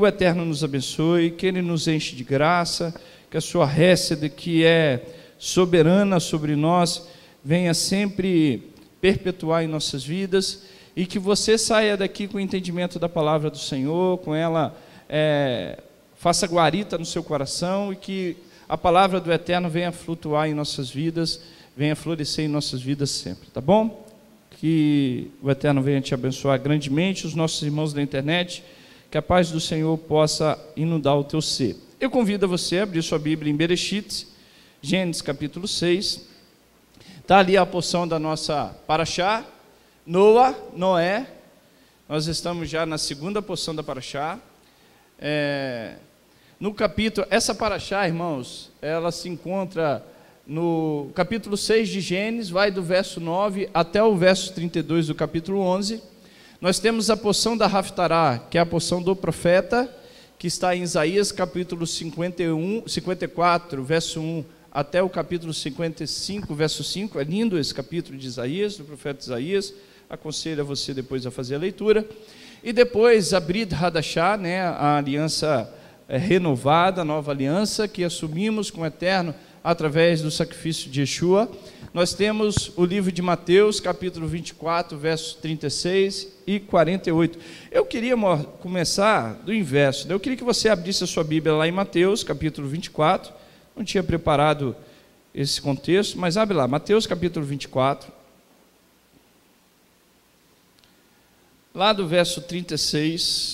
o Eterno nos abençoe, que Ele nos enche de graça, que a sua récede, que é soberana sobre nós, venha sempre perpetuar em nossas vidas, e que você saia daqui com o entendimento da palavra do Senhor, com ela faça guarita no seu coração, e que a palavra do Eterno venha flutuar em nossas vidas, venha florescer em nossas vidas sempre, tá bom? Que o Eterno venha te abençoar grandemente, os nossos irmãos da internet, que a paz do Senhor possa inundar o teu ser. Eu convido você a abrir sua Bíblia em Bereshit, Gênesis capítulo 6, está ali a porção da nossa paraxá, Noé, nós estamos já na segunda porção da paraxá, no capítulo, essa paraxá, irmãos, ela se encontra no capítulo 6 de Gênesis, vai do verso 9 até o verso 32 do capítulo 11, nós temos a porção da Haftará, que é a porção do profeta, que está em Isaías capítulo 54, verso 1, até o capítulo 55, verso 5, é lindo esse capítulo de Isaías, do profeta Isaías, aconselho a você depois a fazer a leitura, e depois a Brit Hadashah, né, a aliança renovada, a nova aliança, que assumimos com o Eterno, através do sacrifício de Yeshua. Nós temos o livro de Mateus, capítulo 24, versos 36 e 48. Eu queria começar do inverso, eu queria que você abrisse a sua Bíblia lá em Mateus, capítulo 24, não tinha preparado esse contexto, mas abre lá, Mateus, capítulo 24, lá do verso 36,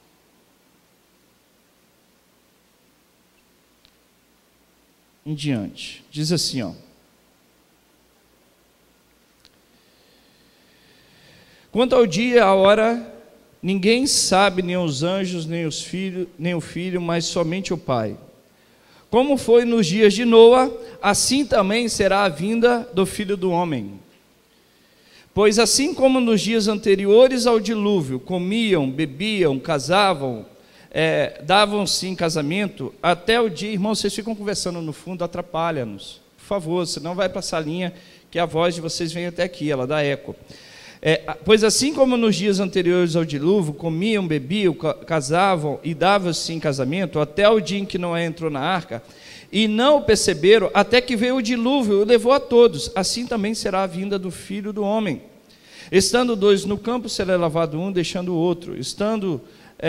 em diante, diz assim, ó: quanto ao dia e à hora, ninguém sabe, nem os anjos, nem o filho, mas somente o Pai. Como foi nos dias de Noa, assim também será a vinda do Filho do Homem. Pois assim como nos dias anteriores ao dilúvio, comiam, bebiam, casavam, davam-se em casamento, até o dia, irmãos, vocês ficam conversando no fundo, atrapalha-nos, por favor, senão vai para a salinha, que a voz de vocês vem até aqui, ela dá eco. Pois assim como nos dias anteriores ao dilúvio, comiam, bebiam, casavam e davam-se em casamento, até o dia em que Noé entrou na arca, e não o perceberam, até que veio o dilúvio, e levou a todos, assim também será a vinda do Filho do Homem. Estando dois no campo, será lavado um, deixando o outro. Estando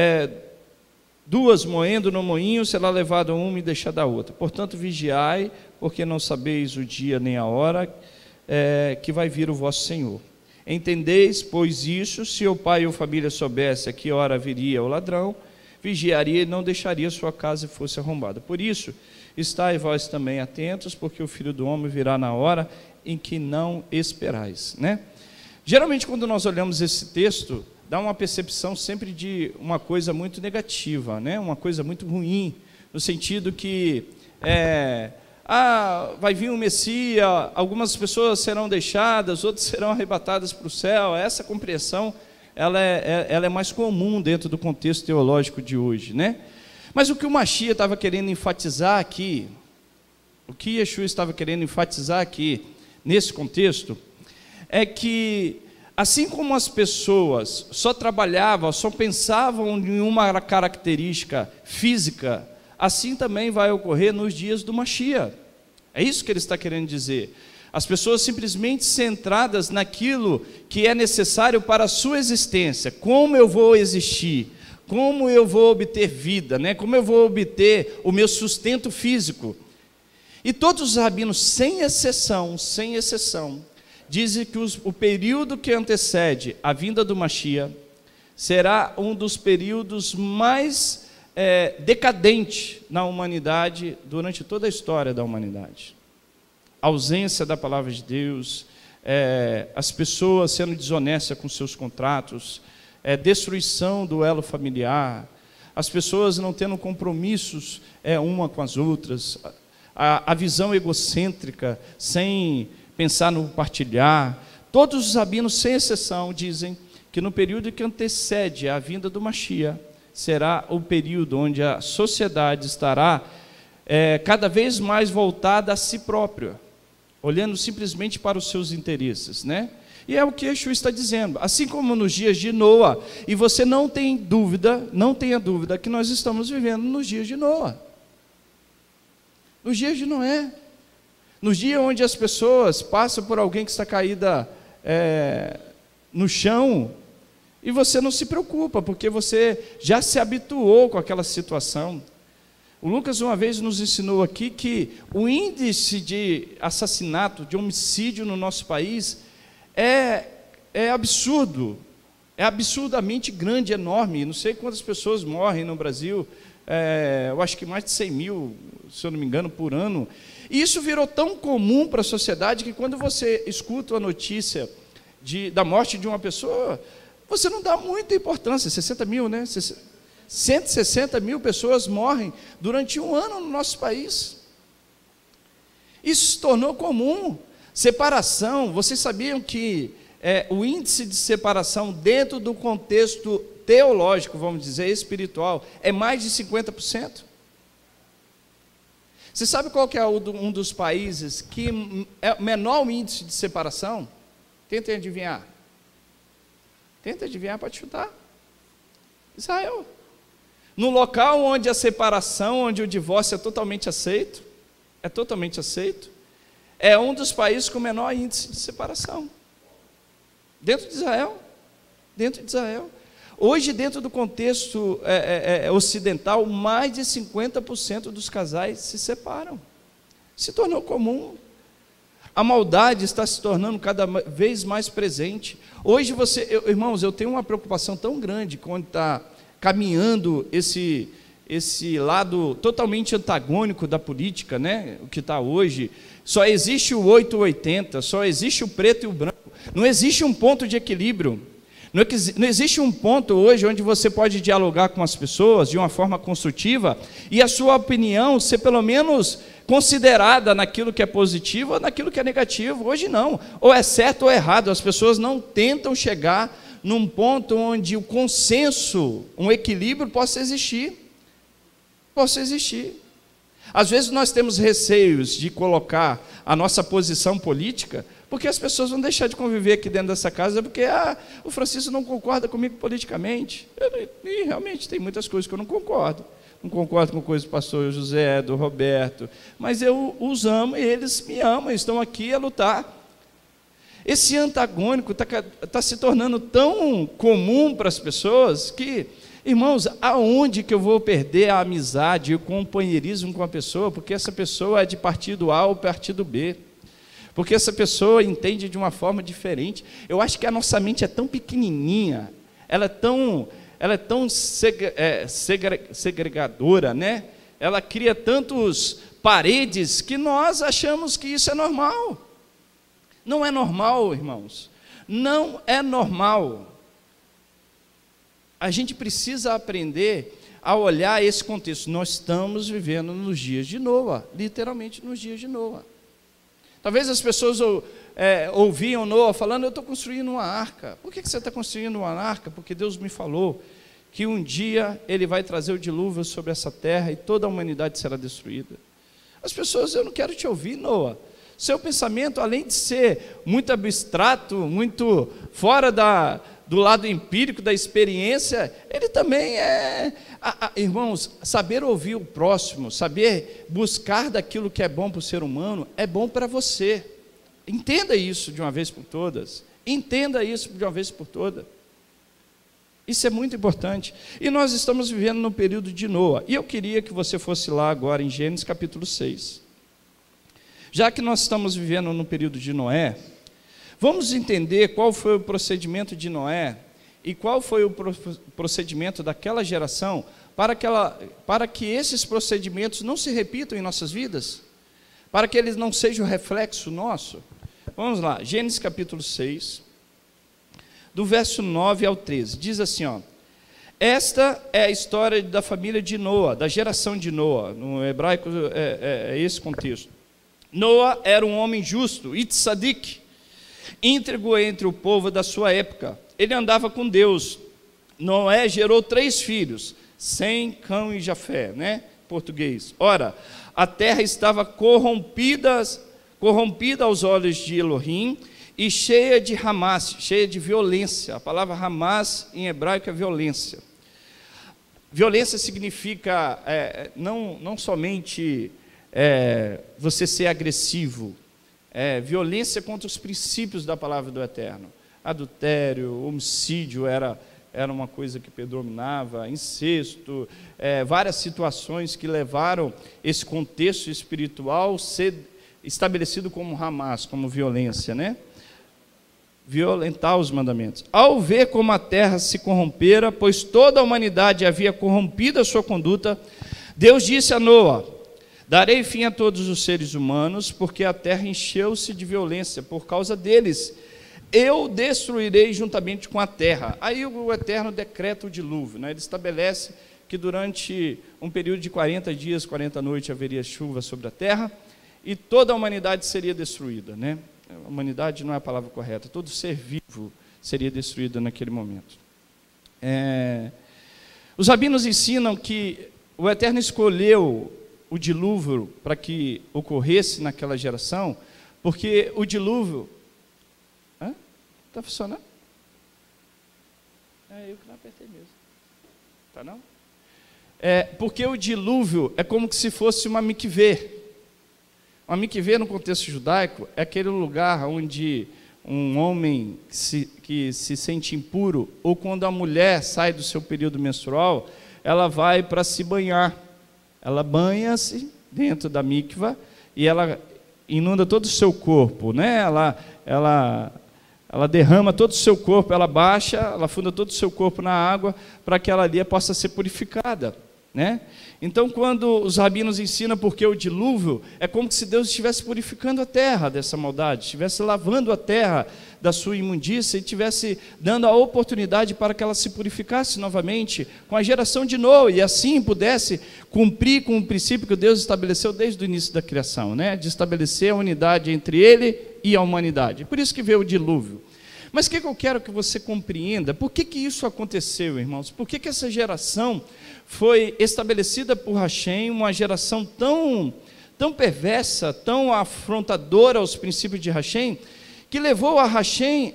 duas moendo no moinho, será levado uma e deixada a outra. Portanto, vigiai, porque não sabeis o dia nem a hora que vai vir o vosso Senhor. Entendeis, pois isso, se o pai ou família soubesse a que hora viria o ladrão, vigiaria e não deixaria sua casa fosse arrombada. Por isso, estai vós também atentos, porque o Filho do Homem virá na hora em que não esperais, né? Geralmente, quando nós olhamos esse texto, dá uma percepção sempre de uma coisa muito negativa, né? Uma coisa muito ruim, no sentido que vai vir um Messias, algumas pessoas serão deixadas, outras serão arrebatadas para o céu. Essa compreensão ela é mais comum dentro do contexto teológico de hoje, né? Mas o que o Mashiach estava querendo enfatizar aqui, o que Yeshua estava querendo enfatizar aqui, nesse contexto, é que assim como as pessoas só trabalhavam, só pensavam em uma característica física, assim também vai ocorrer nos dias do Mashiach. É isso que ele está querendo dizer. As pessoas simplesmente centradas naquilo que é necessário para a sua existência. Como eu vou existir? Como eu vou obter vida, né? Como eu vou obter o meu sustento físico? E todos os rabinos, sem exceção, dizem que o período que antecede a vinda do Mashiach será um dos períodos mais decadente na humanidade durante toda a história da humanidade. A ausência da palavra de Deus, as pessoas sendo desonestas com seus contratos, destruição do elo familiar, as pessoas não tendo compromissos uma com as outras, a visão egocêntrica, sem pensar no partilhar. Todos os rabinos, sem exceção, dizem que no período que antecede a vinda do Mashiach, será o período onde a sociedade estará cada vez mais voltada a si própria, olhando simplesmente para os seus interesses, né? E é o que Yeshua está dizendo, assim como nos dias de Noa, e você não tenha dúvida que nós estamos vivendo nos dias de Noa, nos dias de Noé, nos dias onde as pessoas passam por alguém que está caída no chão, e você não se preocupa, porque você já se habituou com aquela situação. O Lucas uma vez nos ensinou aqui que o índice de assassinato, de homicídio no nosso país é absurdo, é absurdamente grande, enorme. Não sei quantas pessoas morrem no Brasil, eu acho que mais de 100 mil, se eu não me engano, por ano. E isso virou tão comum para a sociedade que quando você escuta a notícia da morte de uma pessoa, você não dá muita importância. 60 mil, né? 160 mil pessoas morrem durante um ano no nosso país. Isso se tornou comum. Separação, vocês sabiam que o índice de separação dentro do contexto teológico, vamos dizer, espiritual, é mais de 50%? Você sabe qual que é um dos países que é o menor índice de separação? Tentem adivinhar. Tenta adivinhar, pode chutar. Israel. No local onde a separação, onde o divórcio é totalmente aceito, é um dos países com menor índice de separação. Dentro de Israel. Hoje, dentro do contexto ocidental, mais de 50% dos casais se separam. Se tornou comum. A maldade está se tornando cada vez mais presente. Hoje irmãos, eu tenho uma preocupação tão grande quando está caminhando esse lado totalmente antagônico da política, né? O que está hoje. Só existe o 880, só existe o preto e o branco. Não existe um ponto de equilíbrio. Não existe um ponto hoje onde você pode dialogar com as pessoas de uma forma construtiva e a sua opinião ser pelo menos considerada naquilo que é positivo ou naquilo que é negativo. Hoje não, ou é certo ou é errado. As pessoas não tentam chegar num ponto onde o consenso, um equilíbrio possa existir. Às vezes nós temos receios de colocar a nossa posição política, porque as pessoas vão deixar de conviver aqui dentro dessa casa, porque o Francisco não concorda comigo politicamente. E realmente tem muitas coisas que eu não concordo. Não concordo com coisas do pastor José, do Roberto, mas eu os amo e eles me amam, estão aqui a lutar. Esse antagônico está se tornando tão comum para as pessoas que, irmãos, aonde que eu vou perder a amizade e o companheirismo com a pessoa, porque essa pessoa é de partido A ou partido B, porque essa pessoa entende de uma forma diferente. Eu acho que a nossa mente é tão pequenininha, ela é tão segregadora, né? Ela cria tantos paredes que nós achamos que isso é normal. Não é normal, irmãos, não é normal. A gente precisa aprender a olhar esse contexto. Nós estamos vivendo nos dias de Noa, literalmente nos dias de Noa. Talvez as pessoas ouviam Noa falando, eu estou construindo uma arca. Por que você está construindo uma arca? Porque Deus me falou que um dia Ele vai trazer o dilúvio sobre essa terra e toda a humanidade será destruída. As pessoas, eu não quero te ouvir, Noa. Seu pensamento, além de ser muito abstrato, muito fora do lado empírico, da experiência, ele também irmãos, saber ouvir o próximo, saber buscar daquilo que é bom para o ser humano, é bom para você. Entenda isso de uma vez por todas. Isso é muito importante. E nós estamos vivendo no período de Noa. E eu queria que você fosse lá agora em Gênesis capítulo 6. Já que nós estamos vivendo no período de Noé, vamos entender qual foi o procedimento de Noé e qual foi o procedimento daquela geração para que esses procedimentos não se repitam em nossas vidas, para que eles não sejam reflexo nosso. Vamos lá, Gênesis capítulo 6, do verso 9 ao 13, diz assim, esta é a história da família de Noa, da geração de Noa, no hebraico é esse contexto. Noa era um homem justo, tzadik, íntegro entre o povo da sua época. Ele andava com Deus. Noé gerou 3 filhos, Sem, Cão e Jafé, né? Português. Ora, a terra estava corrompida aos olhos de Elohim, e cheia de Hamas, cheia de violência. A palavra Hamas em hebraico é violência. Violência significa não somente você ser agressivo, violência contra os princípios da palavra do Eterno. Adultério, homicídio era uma coisa que predominava, incesto, várias situações que levaram esse contexto espiritual ser estabelecido como Hamas, como violência, né? Violentar os mandamentos. Ao ver como a terra se corrompera, pois toda a humanidade havia corrompido a sua conduta, Deus disse a Noé: darei fim a todos os seres humanos, porque a terra encheu-se de violência por causa deles. Eu destruirei juntamente com a terra. Aí o Eterno decreta o dilúvio, né? Ele estabelece que durante um período de 40 dias, 40 noites, haveria chuva sobre a terra, e toda a humanidade seria destruída, né? A humanidade não é a palavra correta, todo ser vivo seria destruído naquele momento. Os rabinos ensinam que o Eterno escolheu o dilúvio para que ocorresse naquela geração, porque o dilúvio... Está funcionando? Eu que não apertei mesmo. Tá não? Porque o dilúvio é como se fosse uma mikvê. Uma mikvê, no contexto judaico, é aquele lugar onde um homem que se sente impuro, ou quando a mulher sai do seu período menstrual, ela vai para se banhar. Ela banha-se dentro da mikvah e ela inunda todo o seu corpo, né? Ela derrama todo o seu corpo, ela baixa, ela afunda todo o seu corpo na água, para que ela ali possa ser purificada, né? Então, quando os rabinos ensinam porque o dilúvio, é como se Deus estivesse purificando a terra dessa maldade, estivesse lavando a terra da sua imundícia e estivesse dando a oportunidade para que ela se purificasse novamente com a geração de Noé, e assim pudesse cumprir com o princípio que Deus estabeleceu desde o início da criação, né? De estabelecer a unidade entre Ele e a humanidade. Por isso que veio o dilúvio. Mas o que eu quero que você compreenda? Por que isso aconteceu, irmãos? Por que essa geração foi estabelecida por Hashem, uma geração tão perversa, tão afrontadora aos princípios de Hashem, que levou a Hashem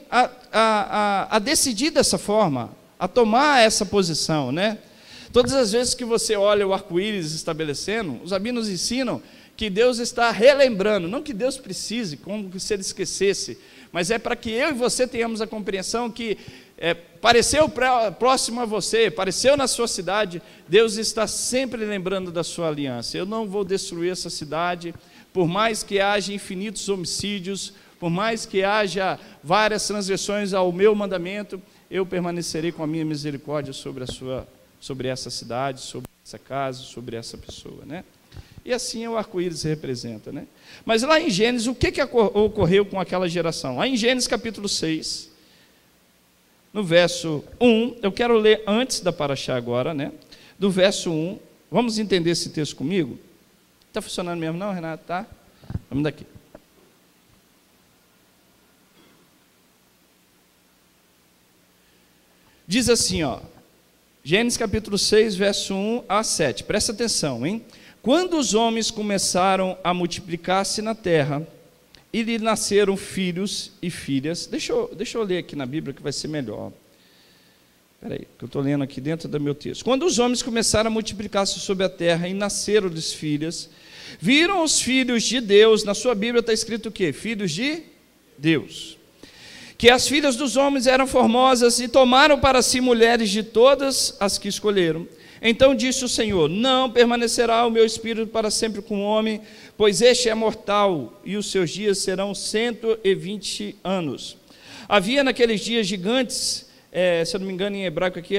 a decidir dessa forma, a tomar essa posição, né? Todas as vezes que você olha o arco-íris estabelecendo, os rabinos ensinam que Deus está relembrando, não que Deus precise, como se Ele esquecesse, mas é para que eu e você tenhamos a compreensão que pareceu próximo a você, pareceu na sua cidade, Deus está sempre lembrando da sua aliança. Eu não vou destruir essa cidade, por mais que haja infinitos homicídios, por mais que haja várias transgressões ao meu mandamento, eu permanecerei com a minha misericórdia sobre essa cidade, sobre essa casa, sobre essa pessoa, né? E assim o arco-íris representa, né? Mas lá em Gênesis, o que ocorreu com aquela geração? Lá em Gênesis capítulo 6, no verso 1, eu quero ler antes da paraxá agora, né? Do verso 1, vamos entender esse texto comigo? Está funcionando mesmo não, Renato? Tá? Vamos daqui. Diz assim, ó, Gênesis capítulo 6, verso 1 a 7, presta atenção, hein? Quando os homens começaram a multiplicar-se na terra, e lhe nasceram filhos e filhas, deixa eu ler aqui na Bíblia que vai ser melhor. Espera aí, que eu estou lendo aqui dentro do meu texto. Quando os homens começaram a multiplicar-se sobre a terra e nasceram-lhes filhas, viram os filhos de Deus, na sua Bíblia está escrito o quê? Filhos de Deus. Que as filhas dos homens eram formosas e tomaram para si mulheres de todas as que escolheram. Então disse o Senhor: não permanecerá o meu espírito para sempre com o homem, pois este é mortal, e os seus dias serão 120 anos. Havia naqueles dias gigantes, se eu não me engano em hebraico aqui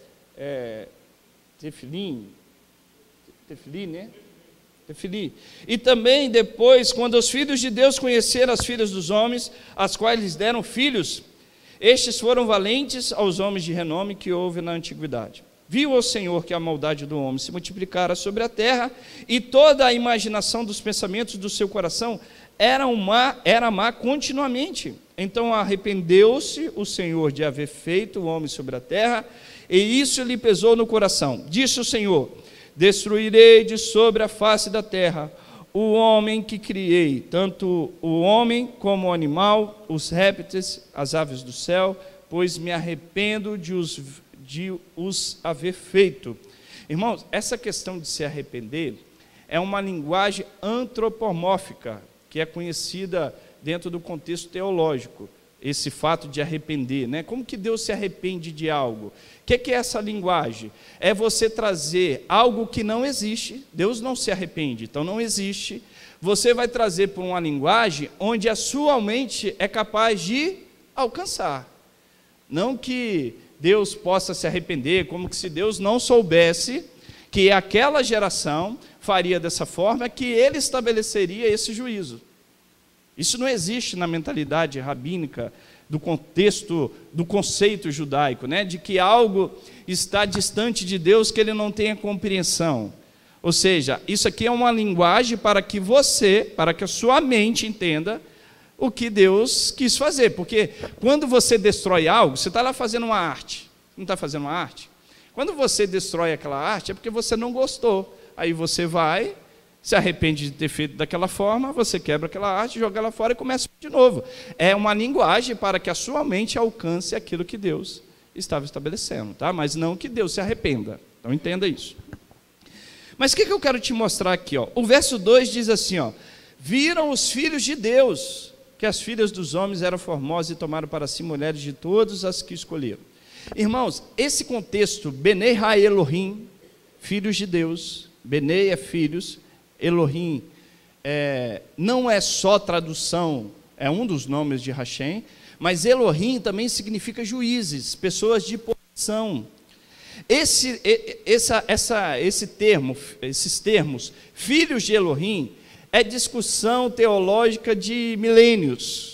Tefili, né? Tefili. E também depois, quando os filhos de Deus conheceram as filhas dos homens, as quais lhes deram filhos, estes foram valentes aos homens de renome que houve na antiguidade. Viu o Senhor que a maldade do homem se multiplicara sobre a terra, e toda a imaginação dos pensamentos do seu coração era má continuamente. Então arrependeu-se o Senhor de haver feito o homem sobre a terra, e isso lhe pesou no coração. Disse o Senhor: destruirei de sobre a face da terra o homem que criei, tanto o homem como o animal, os répteis, as aves do céu, pois me arrependo de os haver feito. Irmãos, essa questão de se arrepender é uma linguagem antropomórfica, que é conhecida dentro do contexto teológico, esse fato de arrepender, né? Como que Deus se arrepende de algo? O que é essa linguagem? É você trazer algo que não existe. Deus não se arrepende, então não existe. Você vai trazer por uma linguagem onde a sua mente é capaz de alcançar. Não que Deus possa se arrepender, como que se Deus não soubesse que aquela geração faria dessa forma, que ele estabeleceria esse juízo. Isso não existe na mentalidade rabínica do contexto, do conceito judaico, né? De que algo está distante de Deus que ele não tenha compreensão. Ou seja, isso aqui é uma linguagem para que a sua mente entenda o que Deus quis fazer. Porque quando você destrói algo, você está lá fazendo uma arte, não está fazendo uma arte? Quando você destrói aquela arte, é porque você não gostou. Aí você vai, se arrepende de ter feito daquela forma, você quebra aquela arte, joga ela fora e começa de novo. É uma linguagem para que a sua mente alcance aquilo que Deus estava estabelecendo, tá? Mas não que Deus se arrependa. Então entenda isso. Mas o que eu quero te mostrar aqui? Ó? O verso 2 diz assim, ó, viram os filhos de Deus, que as filhas dos homens eram formosas e tomaram para si mulheres de todas as que escolheram. Irmãos, esse contexto, Benei Ha Elohim, filhos de Deus, Benei é filhos, Elohim não é só tradução, é um dos nomes de Hashem, mas Elohim também significa juízes, pessoas de posição. Esses termos, filhos de Elohim, é discussão teológica de milênios.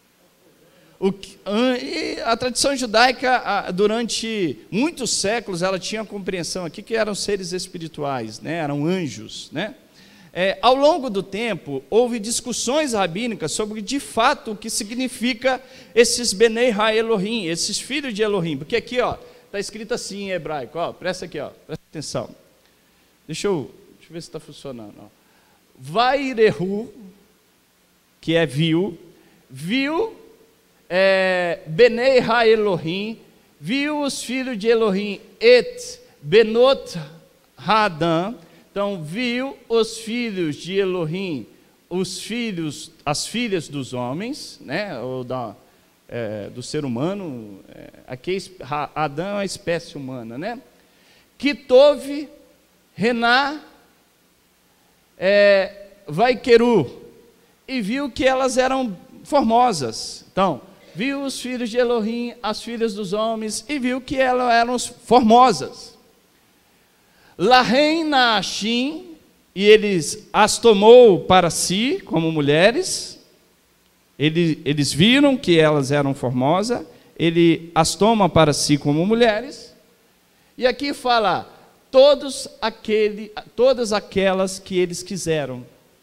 A tradição judaica, durante muitos séculos, ela tinha a compreensão aqui que eram seres espirituais, né? Eram anjos, né? Ao longo do tempo, houve discussões rabínicas sobre, de fato, o que significa esses Benei Ha Elohim, esses filhos de Elohim, porque aqui, ó, está escrito assim em hebraico, ó, presta aqui, ó, presta atenção. Deixa eu ver se está funcionando. Ó. Vairehu, que é viu, Benei Ha Elohim, viu os filhos de Elohim, et Benot Hadam. Então, viu os filhos de Elohim, as filhas dos homens, né, ou do ser humano, aqui Adão é a espécie humana, né? Kitov, Rená, Vaikeru, e viu que elas eram formosas. Então, viu os filhos de Elohim, as filhas dos homens, e viu que elas eram formosas. Lahem Naashim, e eles as tomou para si como mulheres. Eles viram que elas eram formosas, ele as toma para si como mulheres. E aqui fala, todas aquelas que eles quiseram.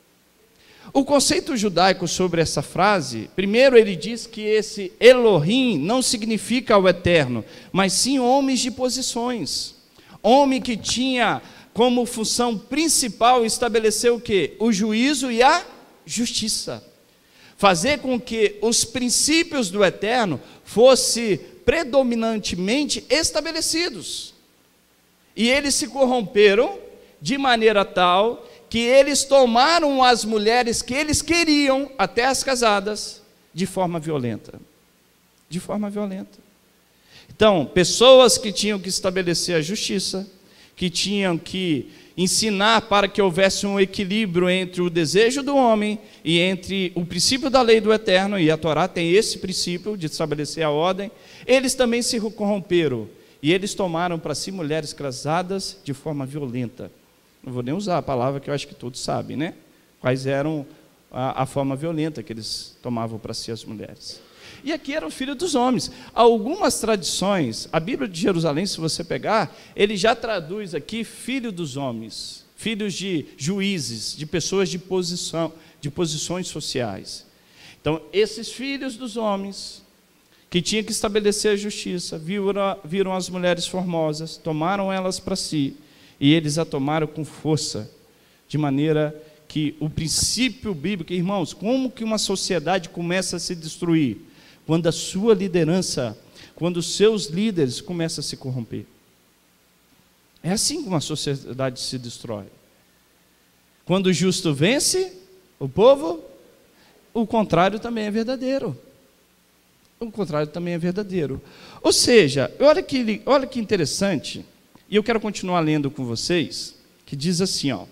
O conceito judaico sobre essa frase, primeiro ele diz que esse Elohim não significa o eterno, mas sim homens de posições. Homem que tinha como função principal estabelecer o quê? O juízo e a justiça. Fazer com que os princípios do eterno fossem predominantemente estabelecidos. E eles se corromperam de maneira tal que eles tomaram as mulheres que eles queriam, até as casadas, de forma violenta. De forma violenta. Então, pessoas que tinham que estabelecer a justiça, que tinham que ensinar para que houvesse um equilíbrio entre o desejo do homem e entre o princípio da lei do eterno, e a Torá tem esse princípio de estabelecer a ordem, eles também se corromperam, e eles tomaram para si mulheres casadas de forma violenta. Não vou nem usar a palavra que eu acho que todos sabem, né? Quais eram a forma violenta que eles tomavam para si as mulheres. E aqui era o filho dos homens. Algumas tradições, a Bíblia de Jerusalém, se você pegar, ele já traduz aqui filho dos homens, filhos de juízes, de pessoas de posições sociais. Então, esses filhos dos homens, que tinham que estabelecer a justiça, viram as mulheres formosas, tomaram elas para si, e eles a tomaram com força, de maneira que o princípio bíblico, irmãos, como que uma sociedade começa a se destruir? Quando a sua liderança, quando os seus líderes começam a se corromper. É assim que uma sociedade se destrói. Quando o justo vence, o povo, o contrário também é verdadeiro. O contrário também é verdadeiro. Ou seja, olha que interessante, e eu quero continuar lendo com vocês, que diz assim, ó.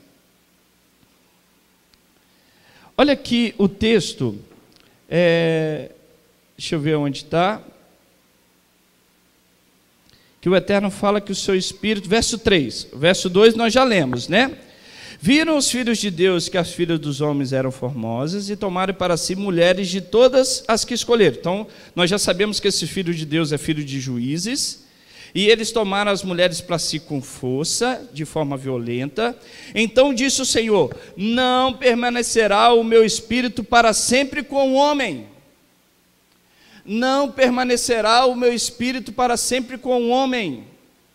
Olha aqui o texto, deixa eu ver onde está, que o Eterno fala que o seu Espírito, verso 3, verso 2 nós já lemos, né? Viram os filhos de Deus que as filhas dos homens eram formosas e tomaram para si mulheres de todas as que escolheram. Então, nós já sabemos que esse filho de Deus é filho de juízes, e eles tomaram as mulheres para si com força, de forma violenta. Então disse o Senhor: não permanecerá o meu Espírito para sempre com o homem. Não permanecerá o meu Espírito para sempre com o homem.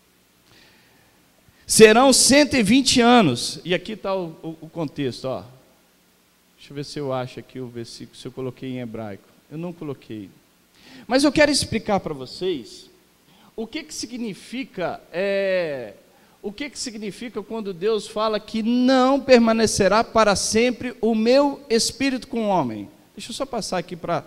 Serão 120 anos. E aqui está o contexto, ó. Deixa eu ver se eu acho aqui o versículo, se eu coloquei em hebraico. Eu não coloquei. Mas eu quero explicar para vocês o que significa quando Deus fala que não permanecerá para sempre o meu Espírito com o homem. Deixa eu só passar aqui para...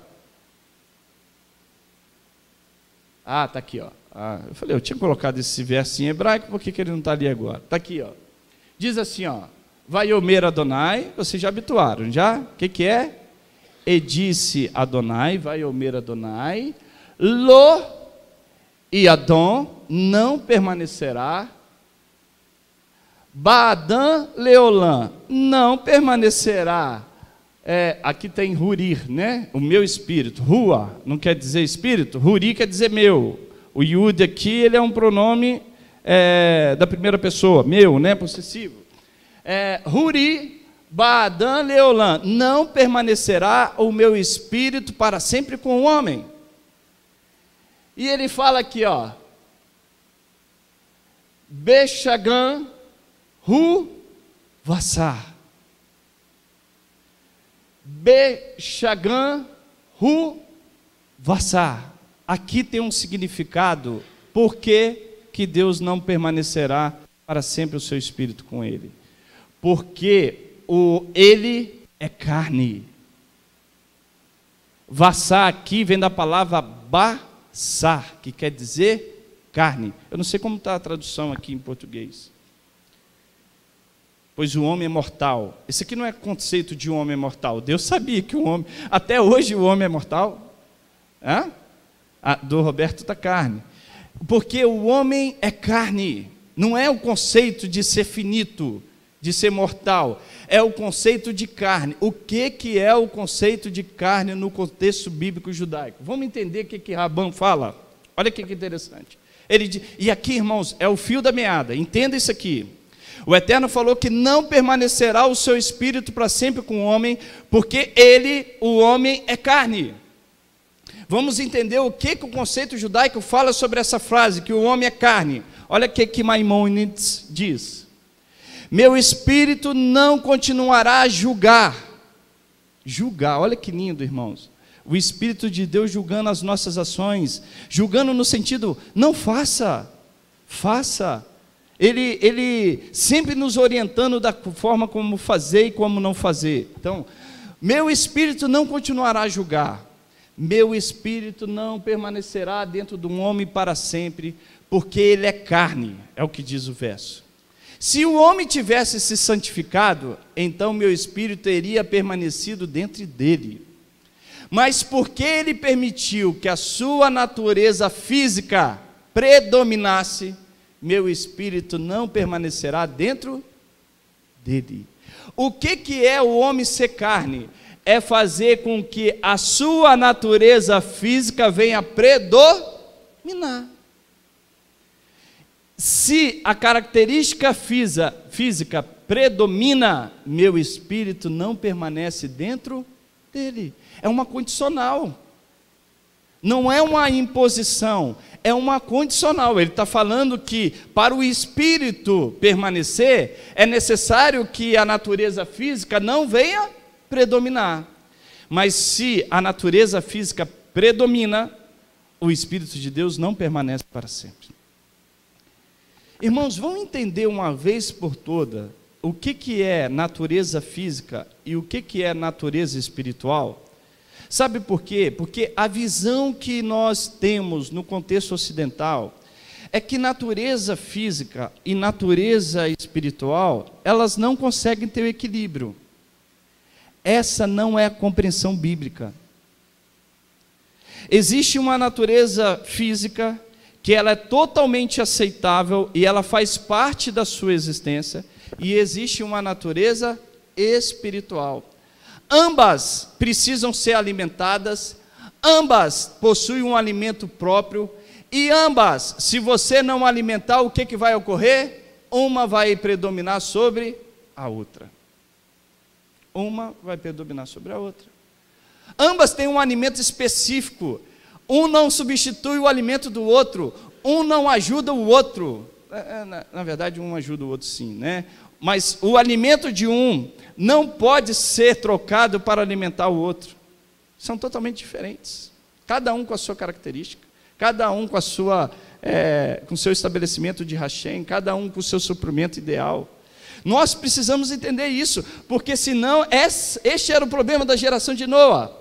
Ah, está aqui, ó. Eu falei, eu tinha colocado esse verso em hebraico, por que ele não está ali agora? Está aqui, ó. Diz assim, ó. Vaiomer Adonai, vocês já habituaram, já? O que é? E disse Adonai, Vaiomer Adonai, Lo e Adon não permanecerá, Baadan Leolam não permanecerá. Aqui tem Hurir, né? O meu espírito. Rua não quer dizer espírito, Huri quer dizer meu. O Yud aqui, ele é um pronome da primeira pessoa, meu, né? Possessivo. Huri, Baadan Leolam, não permanecerá o meu espírito para sempre com o homem. E ele fala aqui, ó, Bechagam Hu Vassar. Bechagam Hu Vassar. Aqui tem um significado, por que Deus não permanecerá para sempre o seu espírito com ele? Porque ele é carne. Vassar aqui vem da palavra Bassar, que quer dizer carne. Eu não sei como está a tradução aqui em português. Pois o homem é mortal. Esse aqui não é conceito de um homem mortal. Deus sabia que o homem, até hoje o homem é mortal. Do Roberto está carne. Porque o homem é carne. Não é o conceito de ser finito, de ser mortal. É o conceito de carne. O que é o conceito de carne no contexto bíblico judaico? Vamos entender o que Rabban fala? Olha que interessante. Ele diz, e aqui, irmãos, é o fio da meada. Entenda isso aqui. O Eterno falou que não permanecerá o seu espírito para sempre com o homem, porque ele, o homem, é carne. Vamos entender o que o conceito judaico fala sobre essa frase, que o homem é carne. Olha o que Maimônides diz. Meu espírito não continuará a julgar. Julgar, olha que lindo, irmãos. O Espírito de Deus julgando as nossas ações, julgando no sentido, não faça, faça. Ele sempre nos orientando da forma como fazer e como não fazer. Então, meu espírito não continuará a julgar. Meu espírito não permanecerá dentro de um homem para sempre, porque ele é carne, é o que diz o verso. Se o homem tivesse se santificado, então meu espírito teria permanecido dentro dele. Mas porque ele permitiu que a sua natureza física predominasse, meu espírito não permanecerá dentro dele. O que é o homem ser carne? É fazer com que a sua natureza física venha predominar. Se a característica física predomina, meu espírito não permanece dentro dele. É uma condicional. Não é uma imposição, é uma condicional. Ele está falando que para o espírito permanecer, é necessário que a natureza física não venha predominar. Mas se a natureza física predomina, o Espírito de Deus não permanece para sempre. Irmãos, vamos entender uma vez por toda o que é natureza física e o que é natureza espiritual? Sabe por quê? Porque a visão que nós temos no contexto ocidental é que natureza física e natureza espiritual, elas não conseguem ter o equilíbrio. Essa não é a compreensão bíblica. Existe uma natureza física que ela é totalmente aceitável e ela faz parte da sua existência, e existe uma natureza espiritual. Ambas precisam ser alimentadas, ambas possuem um alimento próprio, e ambas, se você não alimentar, o que vai ocorrer? Uma vai predominar sobre a outra. Uma vai predominar sobre a outra. Ambas têm um alimento específico. Um não substitui o alimento do outro. Um não ajuda o outro. Na verdade, um ajuda o outro sim, né? Mas o alimento de um não pode ser trocado para alimentar o outro. São totalmente diferentes. Cada um com a sua característica. Cada um com a sua, com o seu estabelecimento de Hashem. Cada um com o seu suprimento ideal. Nós precisamos entender isso, porque senão este era o problema da geração de Noé.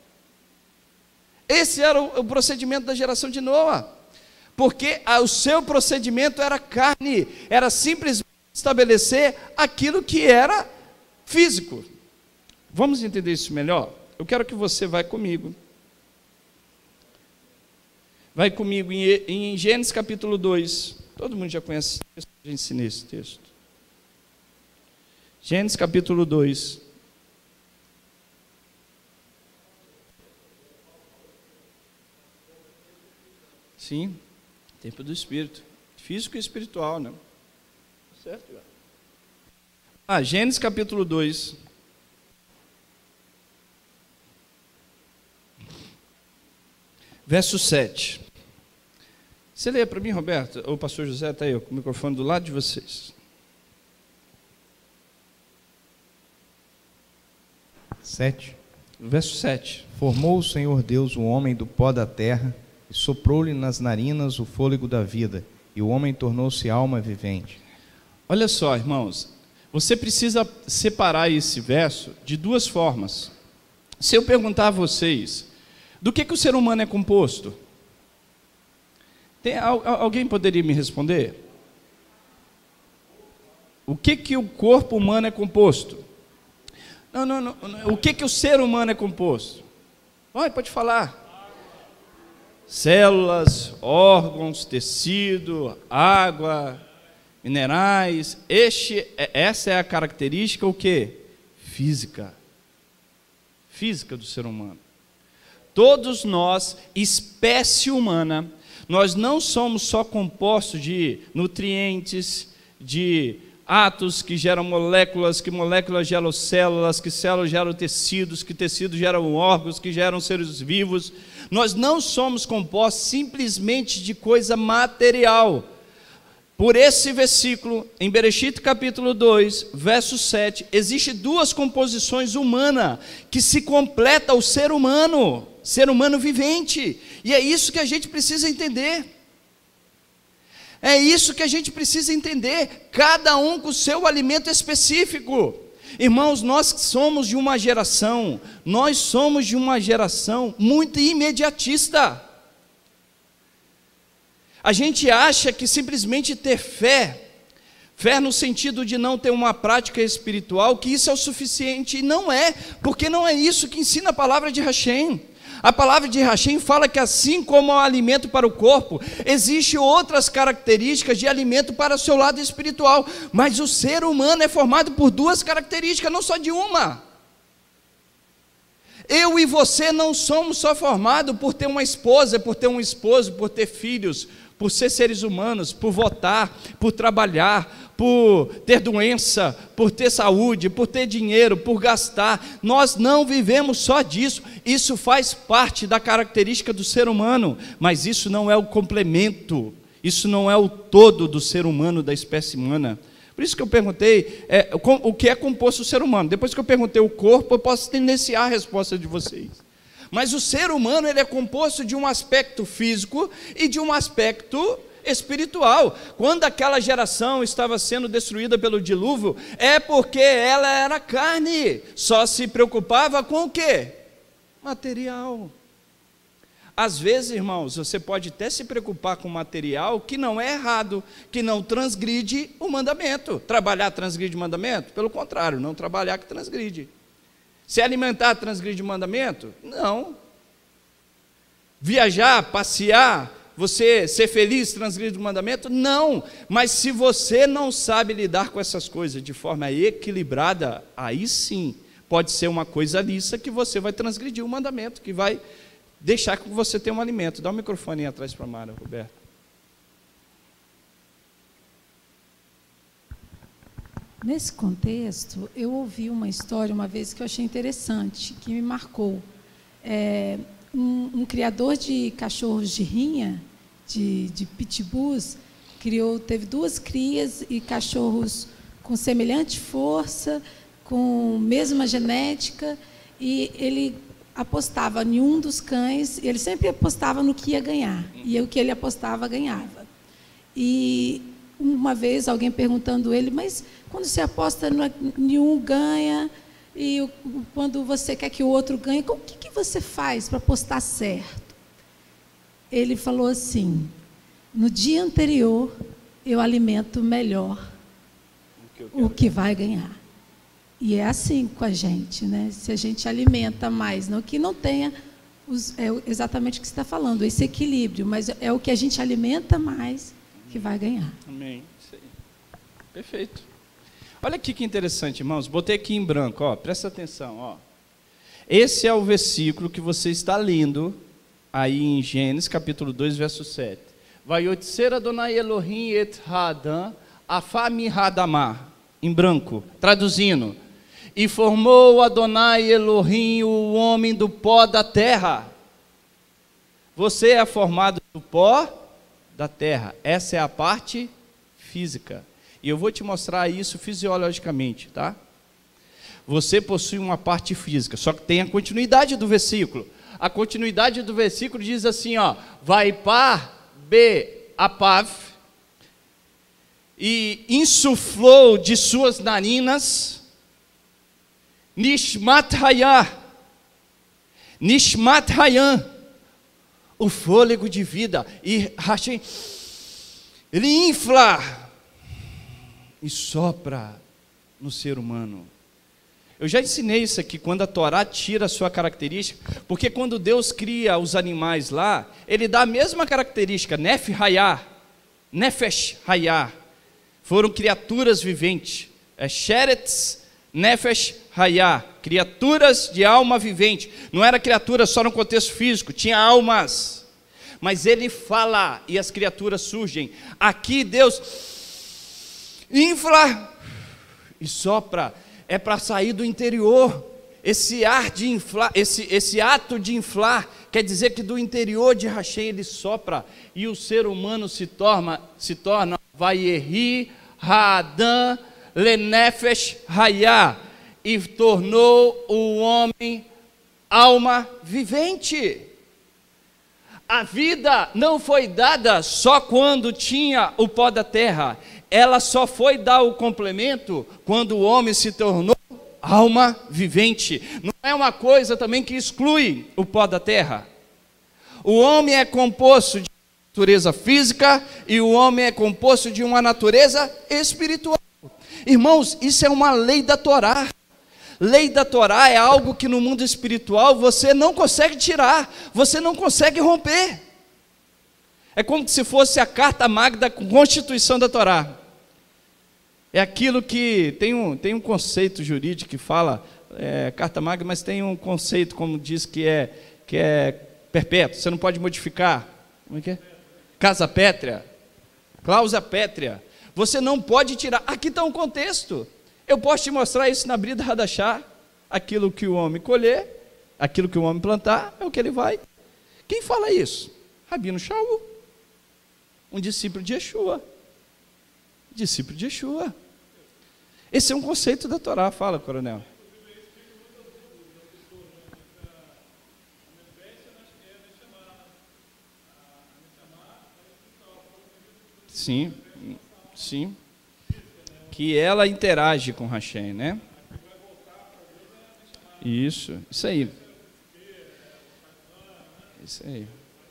Esse era o procedimento da geração de Noé, porque o seu procedimento era carne, era simplesmente estabelecer aquilo que era físico. Vamos entender isso melhor? Eu quero que você vá comigo. Vai comigo em Gênesis capítulo 2. Todo mundo já conhece esse texto, eu já ensinei esse texto. Gênesis capítulo 2. Sim, tempo do Espírito. Físico e espiritual, né? Certo? Gênesis capítulo 2. Verso 7. Você lê para mim, Roberto? O pastor José está aí, com o microfone do lado de vocês. 7. Verso 7. Formou o Senhor Deus o homem do pó da terra, e soprou-lhe nas narinas o fôlego da vida, e o homem tornou-se alma vivente. Olha só, irmãos, você precisa separar esse verso de duas formas. Se eu perguntar a vocês, do que o ser humano é composto? Alguém poderia me responder? O que o corpo humano é composto? Não. O que o ser humano é composto? Pode falar. Células, órgãos, tecido, água, minerais. Essa é a característica o quê? Física. Física do ser humano. Todos nós, espécie humana, nós não somos só compostos de nutrientes, de átomos que geram moléculas, que moléculas geram células, que células geram tecidos, que tecidos geram órgãos, que geram seres vivos. Nós não somos compostos simplesmente de coisa material. Por esse versículo, em Bereshit capítulo 2, verso 7, existem duas composições humanas que se completa o ser humano vivente. E é isso que a gente precisa entender. É isso que a gente precisa entender, cada um com o seu alimento específico. Irmãos, nós somos de uma geração muito imediatista. A gente acha que simplesmente ter fé no sentido de não ter uma prática espiritual, que isso é o suficiente, e não é, porque não é isso que ensina a palavra de Hashem. A palavra de Hashem fala que assim como é um alimento para o corpo, existem outras características de alimento para o seu lado espiritual, mas o ser humano é formado por duas características, não só de uma. Eu e você não somos só formados por ter uma esposa, por ter um esposo, por ter filhos, por ser seres humanos, por votar, por trabalhar, por ter doença, por ter saúde, por ter dinheiro, por gastar. Nós não vivemos só disso. Isso faz parte da característica do ser humano, mas isso não é o complemento, isso não é o todo do ser humano, da espécie humana. Por isso que eu perguntei o que é composto o ser humano. Depois que eu perguntei o corpo, eu posso tendenciar a resposta de vocês. Mas o ser humano, ele é composto de um aspecto físico e de um aspecto espiritual. Quando aquela geração estava sendo destruída pelo dilúvio, é porque ela era carne, só se preocupava com o quê? Material. Às vezes, irmãos, você pode até se preocupar com material que não é errado, que não transgride o mandamento. Trabalhar transgride o mandamento? Pelo contrário, não trabalhar que transgride. Se alimentar transgride o mandamento? Não. Viajar, passear, você ser feliz transgride o mandamento? Não. Mas se você não sabe lidar com essas coisas de forma equilibrada, aí sim, pode ser uma coisa lícita que você vai transgredir o mandamento, que vai deixar que você tenha um alimento. Dá o microfone aí atrás para a Mara, Roberto. Nesse contexto, eu ouvi uma história uma vez que eu achei interessante, que me marcou. Um criador de cachorros de rinha, de pitbulls, teve 2 crias e cachorros com semelhante força, com mesma genética, e ele apostava em um dos cães, e ele sempre apostava no que ia ganhar, e o que ele apostava ganhava. E uma vez alguém perguntando ele, mas quando você aposta em um ganha, e quando você quer que o outro ganhe, o que você faz para apostar certo? Ele falou assim: no dia anterior eu alimento melhor o que vai ganhar. E é assim com a gente, né? Se a gente alimenta mais, não que não tenha exatamente o que você está falando, esse equilíbrio, mas é o que a gente alimenta mais que vai ganhar. Amém. Isso aí. Perfeito. Olha aqui que interessante, irmãos. Botei aqui em branco, ó, presta atenção, ó. Esse é o versículo que você está lendo aí em Gênesis, capítulo 2, verso 7. Vayotzer Adonai Elohim et Hadam afami hadamah. Em branco, traduzindo. E formou Adonai Elohim o homem do pó da terra. Você é formado do pó da terra. Essa é a parte física. E eu vou te mostrar isso fisiologicamente, tá? Você possui uma parte física, só que tem a continuidade do versículo. A continuidade do versículo diz assim, ó: Vaipar be apav, e insuflou de suas narinas Nishmat Hayah, o fôlego de vida. E Hashem, ele infla e sopra no ser humano. Eu já ensinei isso aqui, quando a Torá tira a sua característica, porque quando Deus cria os animais lá, ele dá a mesma característica, Nefesh Hayah, foram criaturas viventes, Sheretz Nefesh Hayah, criaturas de alma vivente. Não era criatura só no contexto físico, tinha almas. Mas ele fala e as criaturas surgem. Aqui Deus infla e sopra, é para sair do interior. Esse ar de inflar, esse ato de inflar, quer dizer que do interior de Hashem ele sopra, e o ser humano se torna Vayehi Ha'adam Lenefesh Hayah, e tornou o homem alma vivente. A vida não foi dada só quando tinha o pó da terra, ela só foi dar o complemento quando o homem se tornou alma vivente. Não é uma coisa também que exclui o pó da terra. O homem é composto de natureza física e o homem é composto de uma natureza espiritual. Irmãos, isso é uma lei da Torá. Lei da Torá é algo que no mundo espiritual você não consegue tirar, você não consegue romper. É como se fosse a carta magna da Constituição da Torá. É aquilo que tem um conceito jurídico que fala, carta magna, mas tem um conceito, como diz, que é perpétuo, você não pode modificar. Como é que é? Casa pétrea, cláusula pétrea. Você não pode tirar. Aqui está um contexto. Eu posso te mostrar isso na Brida Hadashah. Aquilo que o homem colher, aquilo que o homem plantar, é o que ele vai. Quem fala isso? Rabino Shaul, um discípulo de Yeshua. Discípulo de Yeshua. Esse é um conceito da Torá. Fala, coronel. Sim, sim. Que ela interage com Hashem, né? Isso aí. Isso aí.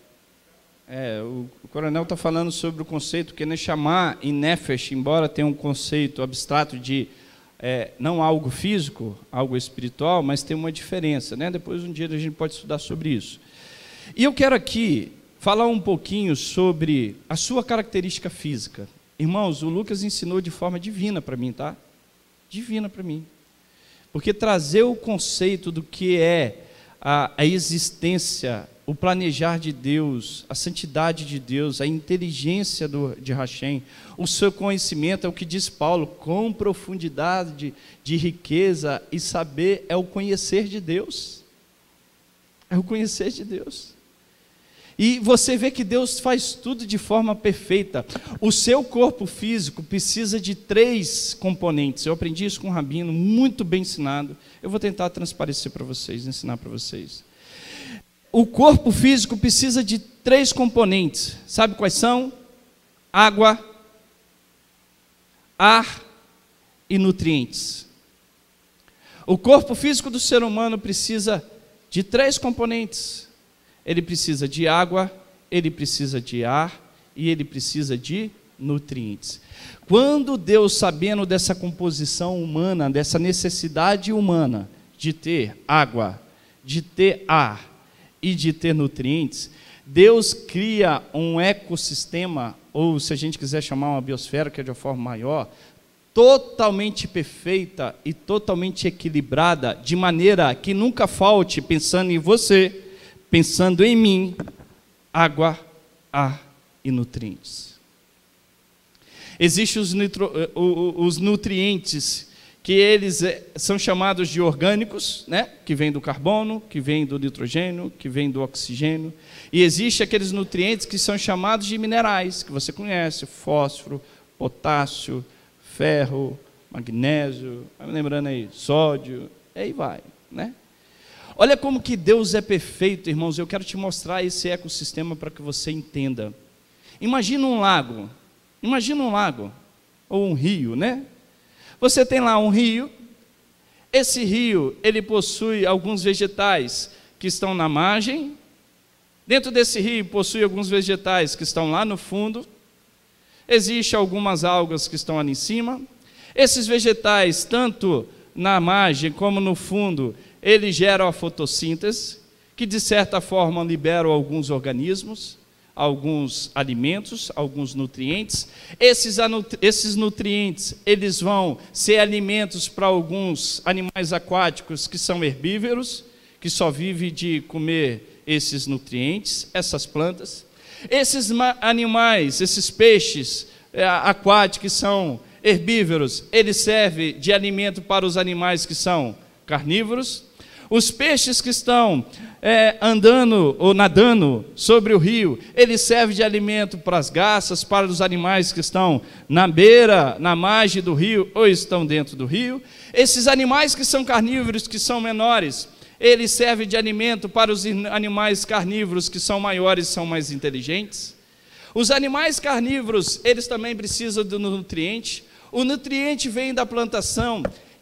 O coronel está falando sobre o conceito que Neshama e Nefesh, embora tenha um conceito abstrato de não algo físico, algo espiritual, mas tem uma diferença, né? Depois um dia a gente pode estudar sobre isso. E eu quero aqui falar um pouquinho sobre a sua característica física. Irmãos, o Lucas ensinou de forma divina para mim, tá? Divina para mim. Porque trazer o conceito do que é a existência, o planejar de Deus, a santidade de Deus, a inteligência de Hashem, o seu conhecimento, é o que diz Paulo, com profundidade de riqueza e saber, é o conhecer de Deus. É o conhecer de Deus. E você vê que Deus faz tudo de forma perfeita. O seu corpo físico precisa de 3 componentes. Eu aprendi isso com um rabino, muito bem ensinado. Eu vou tentar transparecer para vocês, ensinar para vocês. O corpo físico precisa de 3 componentes. Sabe quais são? Água, ar e nutrientes. O corpo físico do ser humano precisa de 3 componentes. Ele precisa de água, ele precisa de ar e ele precisa de nutrientes. Quando Deus, sabendo dessa composição humana, dessa necessidade humana de ter água, de ter ar e de ter nutrientes, Deus cria um ecossistema, ou se a gente quiser chamar uma biosfera, que é de uma forma maior, totalmente perfeita e totalmente equilibrada, de maneira que nunca falte, pensando em você, pensando em mim, água, ar e nutrientes. Existem os nutrientes, que eles são chamados de orgânicos, né? Que vêm do carbono, que vêm do nitrogênio, que vêm do oxigênio. E existem aqueles nutrientes que são chamados de minerais, que você conhece, fósforo, potássio, ferro, magnésio, vai me lembrando aí, sódio, aí vai, né? Olha como que Deus é perfeito, irmãos. Eu quero te mostrar esse ecossistema para que você entenda. Imagina um lago, ou um rio, né? Você tem lá um rio, esse rio, ele possui alguns vegetais que estão na margem, dentro desse rio possui alguns vegetais que estão lá no fundo, existem algumas algas que estão ali em cima, esses vegetais, tanto na margem como no fundo, eles geram a fotossíntese, que de certa forma liberam alguns organismos, alguns alimentos, alguns nutrientes. Esses nutrientes, eles vão ser alimentos para alguns animais aquáticos que são herbívoros, que só vivem de comer esses nutrientes, essas plantas. Esses animais, esses peixes aquáticos que são herbívoros, eles servem de alimento para os animais que são carnívoros. Os peixes que estão andando ou nadando sobre o rio, eles servem de alimento para as garças, para os animais que estão na beira, na margem do rio ou estão dentro do rio. Esses animais que são carnívoros, que são menores, eles servem de alimento para os animais carnívoros que são maiores, são mais inteligentes. Os animais carnívoros, eles também precisam do nutriente. O nutriente vem da plantação,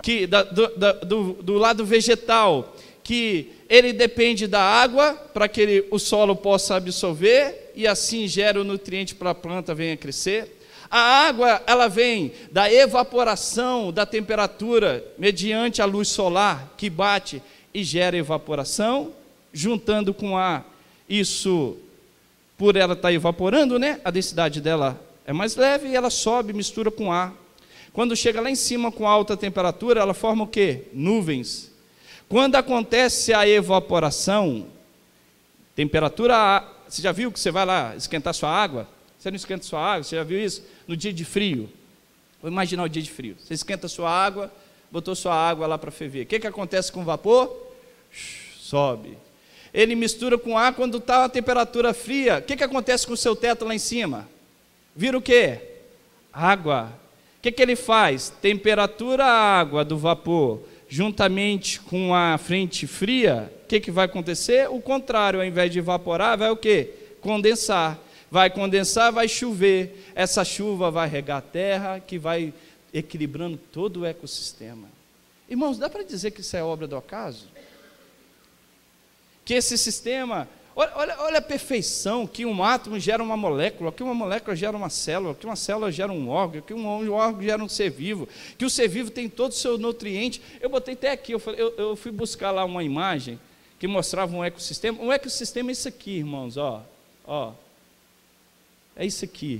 do lado vegetal, que ele depende da água para que o solo possa absorver e assim gera o nutriente para a planta venha crescer. A água, ela vem da evaporação da temperatura mediante a luz solar que bate e gera evaporação, juntando com ar. Isso, por ela estar evaporando, né? A densidade dela é mais leve e ela sobe, mistura com ar. Quando chega lá em cima com alta temperatura, ela forma o quê? Nuvens. Quando acontece a evaporação, temperatura, você já viu que você vai lá esquentar sua água? Você não esquenta sua água, você já viu isso? No dia de frio, vou imaginar o dia de frio, você esquenta sua água, botou sua água lá para ferver, o que acontece com o vapor? Sobe. Ele mistura com ar quando está a temperatura fria, o que acontece com o seu teto lá em cima? Vira o quê? Água. O que ele faz? Temperatura água do vapor, juntamente com a frente fria, o que vai acontecer? O contrário, ao invés de evaporar, vai o quê? Condensar. Vai condensar, vai chover. Essa chuva vai regar a terra, que vai equilibrando todo o ecossistema. Irmãos, dá para dizer que isso é obra do acaso? Que esse sistema... Olha a perfeição, que um átomo gera uma molécula, que uma molécula gera uma célula, que uma célula gera um órgão, que um órgão gera um ser vivo, que o ser vivo tem todo o seu nutriente. Eu botei até aqui, eu fui buscar lá uma imagem que mostrava um ecossistema. Um ecossistema é isso aqui, irmãos, ó. É isso aqui.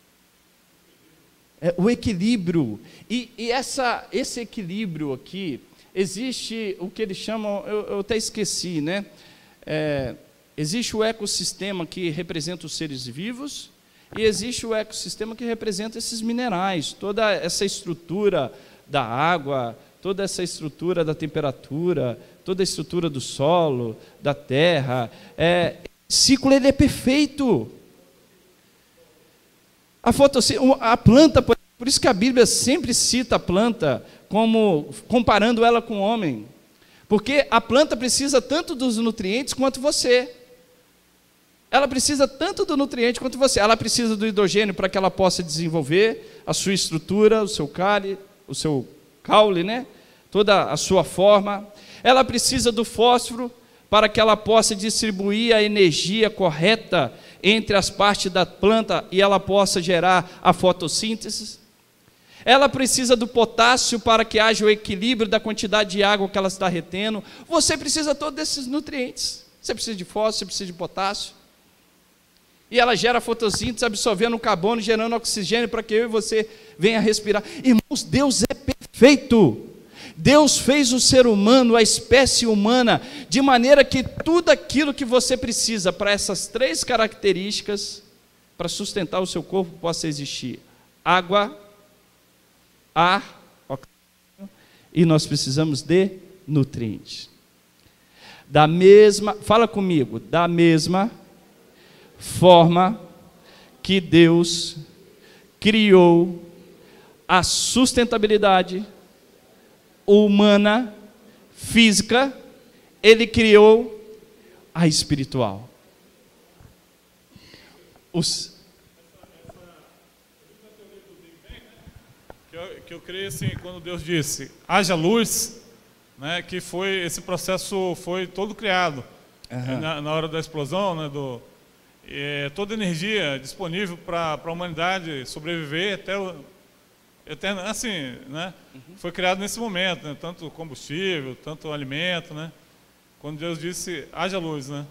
É o equilíbrio. E esse equilíbrio aqui, existe o que eles chamam, eu até esqueci, né? Existe o ecossistema que representa os seres vivos e existe o ecossistema que representa esses minerais, toda essa estrutura da água, toda essa estrutura da temperatura, toda a estrutura do solo, da terra. O ciclo ele é perfeito. A planta, por isso que a Bíblia sempre cita a planta como comparando ela com o homem, porque a planta precisa tanto dos nutrientes quanto você. Ela precisa tanto do nutriente quanto você. Ela precisa do hidrogênio para que ela possa desenvolver a sua estrutura, o seu caule, né? Toda a sua forma. Ela precisa do fósforo para que ela possa distribuir a energia correta entre as partes da planta e ela possa gerar a fotossíntese. Ela precisa do potássio para que haja o equilíbrio da quantidade de água que ela está retendo. Você precisa de todos esses nutrientes. Você precisa de fósforo, você precisa de potássio. E ela gera fotossíntese, absorvendo o carbono, gerando oxigênio para que eu e você venha respirar. Irmãos, Deus é perfeito. Deus fez o ser humano, a espécie humana, de maneira que tudo aquilo que você precisa para essas três características, para sustentar o seu corpo, possa existir: água, ar, oxigênio, e nós precisamos de nutrientes. Fala comigo, da mesma forma que Deus criou a sustentabilidade humana, física, Ele criou a espiritual. Que eu creio assim, quando Deus disse, haja luz, né, que esse processo foi todo criado. Na hora da explosão, né, toda energia disponível para a humanidade sobreviver até assim, né? Foi criado nesse momento, né? Tanto combustível, tanto alimento, né? Quando Deus disse haja luz, né?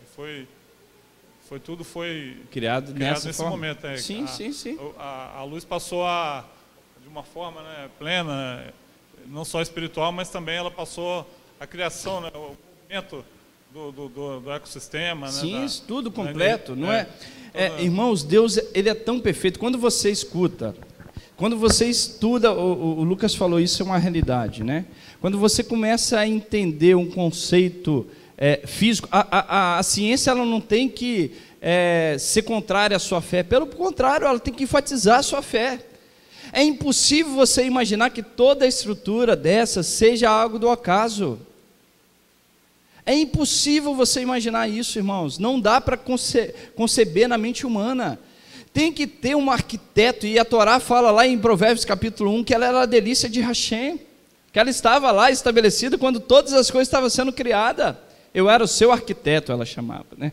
Tudo foi criado nesse forma. Momento. Sim. A luz passou de uma forma, né, plena, não só espiritual, mas também ela passou a criação, né, o movimento do ecossistema. Sim, né, tudo completo, não é? Irmãos, Deus ele é tão perfeito. Quando você escuta, quando você estuda, o Lucas falou, isso é uma realidade, né? Quando você começa a entender um conceito físico, a ciência ela não tem que ser contrária à sua fé, pelo contrário, ela tem que enfatizar a sua fé. É impossível você imaginar que toda a estrutura dessa seja algo do acaso. É impossível você imaginar isso, irmãos. Não dá para conceber na mente humana. Tem que ter um arquiteto, e a Torá fala lá em Provérbios capítulo 1, que ela era a delícia de Hashem, que ela estava lá estabelecida quando todas as coisas estavam sendo criadas. Eu era o seu arquiteto, ela chamava, né?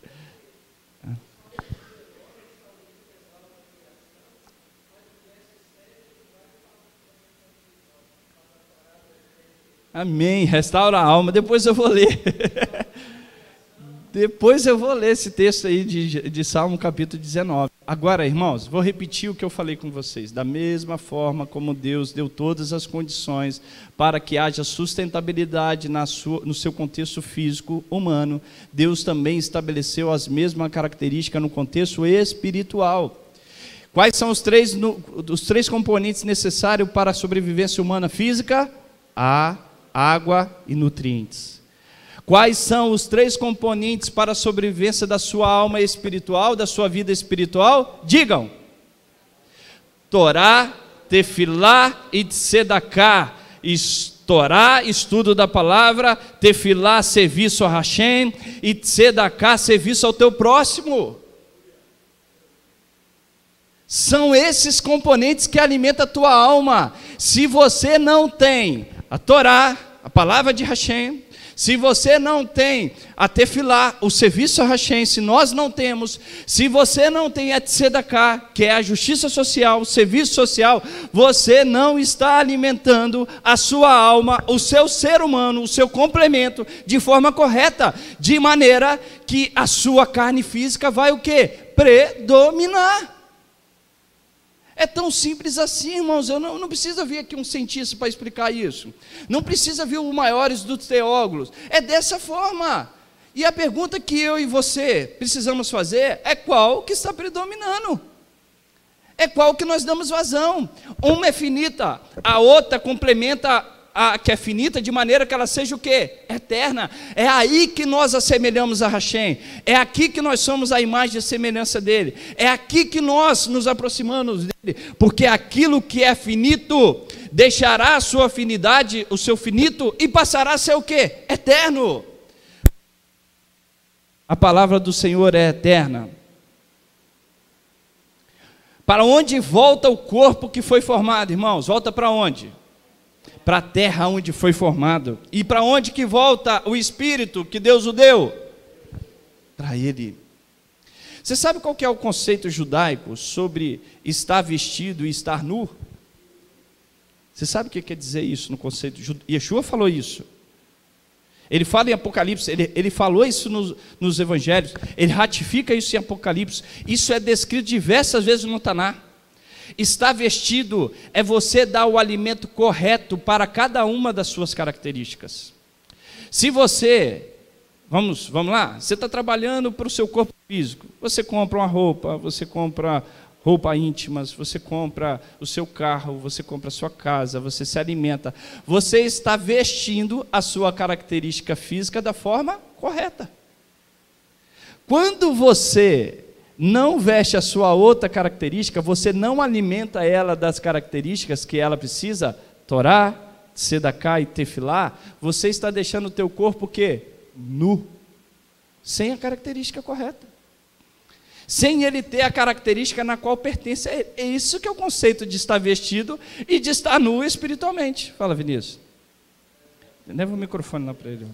Amém, restaura a alma. Depois eu vou ler. Depois eu vou ler esse texto aí de Salmo capítulo 19. Agora, irmãos, vou repetir o que eu falei com vocês. Da mesma forma como Deus deu todas as condições para que haja sustentabilidade no seu contexto físico humano, Deus também estabeleceu as mesmas características no contexto espiritual. Quais são os três componentes necessários para a sobrevivência humana física? Ar, água e nutrientes. Quais são os três componentes para a sobrevivência da sua alma espiritual, da sua vida espiritual? Digam: Torá, Tefilá e Tzedaká. Torá, estudo da palavra; Tefilá, serviço a Hashem; e Tzedaká, serviço ao teu próximo. São esses componentes que alimentam a tua alma. Se você não tem a Torá, a palavra de Hashem, se você não tem a Tefilá, o serviço a Hashem, se nós não temos, se você não tem a Tzedaká, que é a justiça social, o serviço social, você não está alimentando a sua alma, o seu ser humano, o seu complemento, de forma correta, de maneira que a sua carne física vai o quê? Predominar. É tão simples assim, irmãos. Eu não precisa vir aqui um cientista para explicar isso. Não precisa vir os maiores dos teólogos. É dessa forma. E a pergunta que eu e você precisamos fazer é qual que está predominando. É qual que nós damos vazão. Uma é finita, a outra complementa a que é finita, de maneira que ela seja o quê? Eterna. É aí que nós assemelhamos a Hashem. É aqui que nós somos a imagem e a semelhança dele. É aqui que nós nos aproximamos dele. Porque aquilo que é finito deixará a sua afinidade, o seu finito, e passará a ser o quê? Eterno. A palavra do Senhor é eterna. Para onde volta o corpo que foi formado, irmãos? Volta para onde? Para a terra onde foi formado. E para onde que volta o Espírito que Deus o deu? Para Ele. Você sabe qual que é o conceito judaico sobre estar vestido e estar nu? Você sabe o que quer dizer isso no conceito judaico? Yeshua falou isso. Ele fala em Apocalipse, ele falou isso nos Evangelhos, ele ratifica isso em Apocalipse. Isso é descrito diversas vezes no Taná. Estar vestido é você dar o alimento correto para cada uma das suas características. Se você, vamos lá, você está trabalhando para o seu corpo físico, você compra uma roupa, você compra roupa íntimas, você compra o seu carro, você compra a sua casa, você se alimenta, você está vestindo a sua característica física da forma correta. Quando você não veste a sua outra característica, você não alimenta ela das características que ela precisa, Torá, Tzedaká e Tefilá, você está deixando o teu corpo o quê? Nu, sem a característica correta, sem ele ter a característica na qual pertence a ele. É isso que é o conceito de estar vestido e de estar nu espiritualmente. Fala, Vinícius. Leva o microfone lá para ele.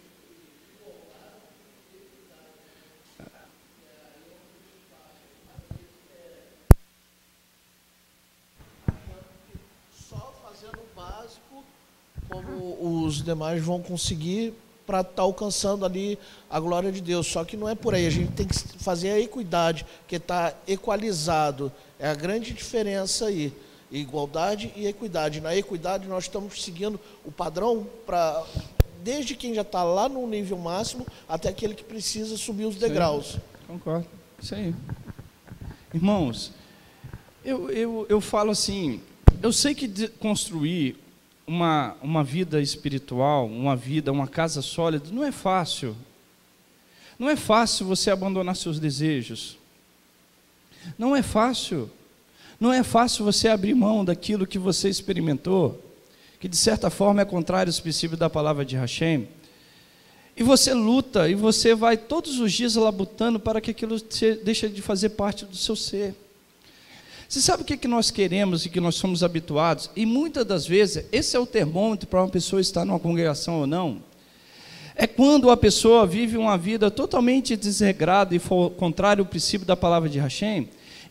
Como os demais vão conseguir para estar alcançando ali a glória de Deus. Só que não é por aí, a gente tem que fazer a equidade, que está equalizado. É a grande diferença aí, igualdade e equidade. Na equidade nós estamos seguindo o padrão para desde quem já está lá no nível máximo até aquele que precisa subir os degraus. Concordo, isso aí. Irmãos, eu falo assim, eu sei que construir uma vida espiritual, uma casa sólida, não é fácil. Não é fácil você abandonar seus desejos. Não é fácil. Não é fácil você abrir mão daquilo que você experimentou, que de certa forma é contrário aos princípios da palavra de Hashem. E você luta, e você vai todos os dias labutando para que aquilo deixe de fazer parte do seu ser. Você sabe o que nós queremos e que nós somos habituados? E muitas das vezes, esse é o termômetro para uma pessoa estar numa congregação ou não. É quando a pessoa vive uma vida totalmente desregrada e contrária ao princípio da palavra de Hashem,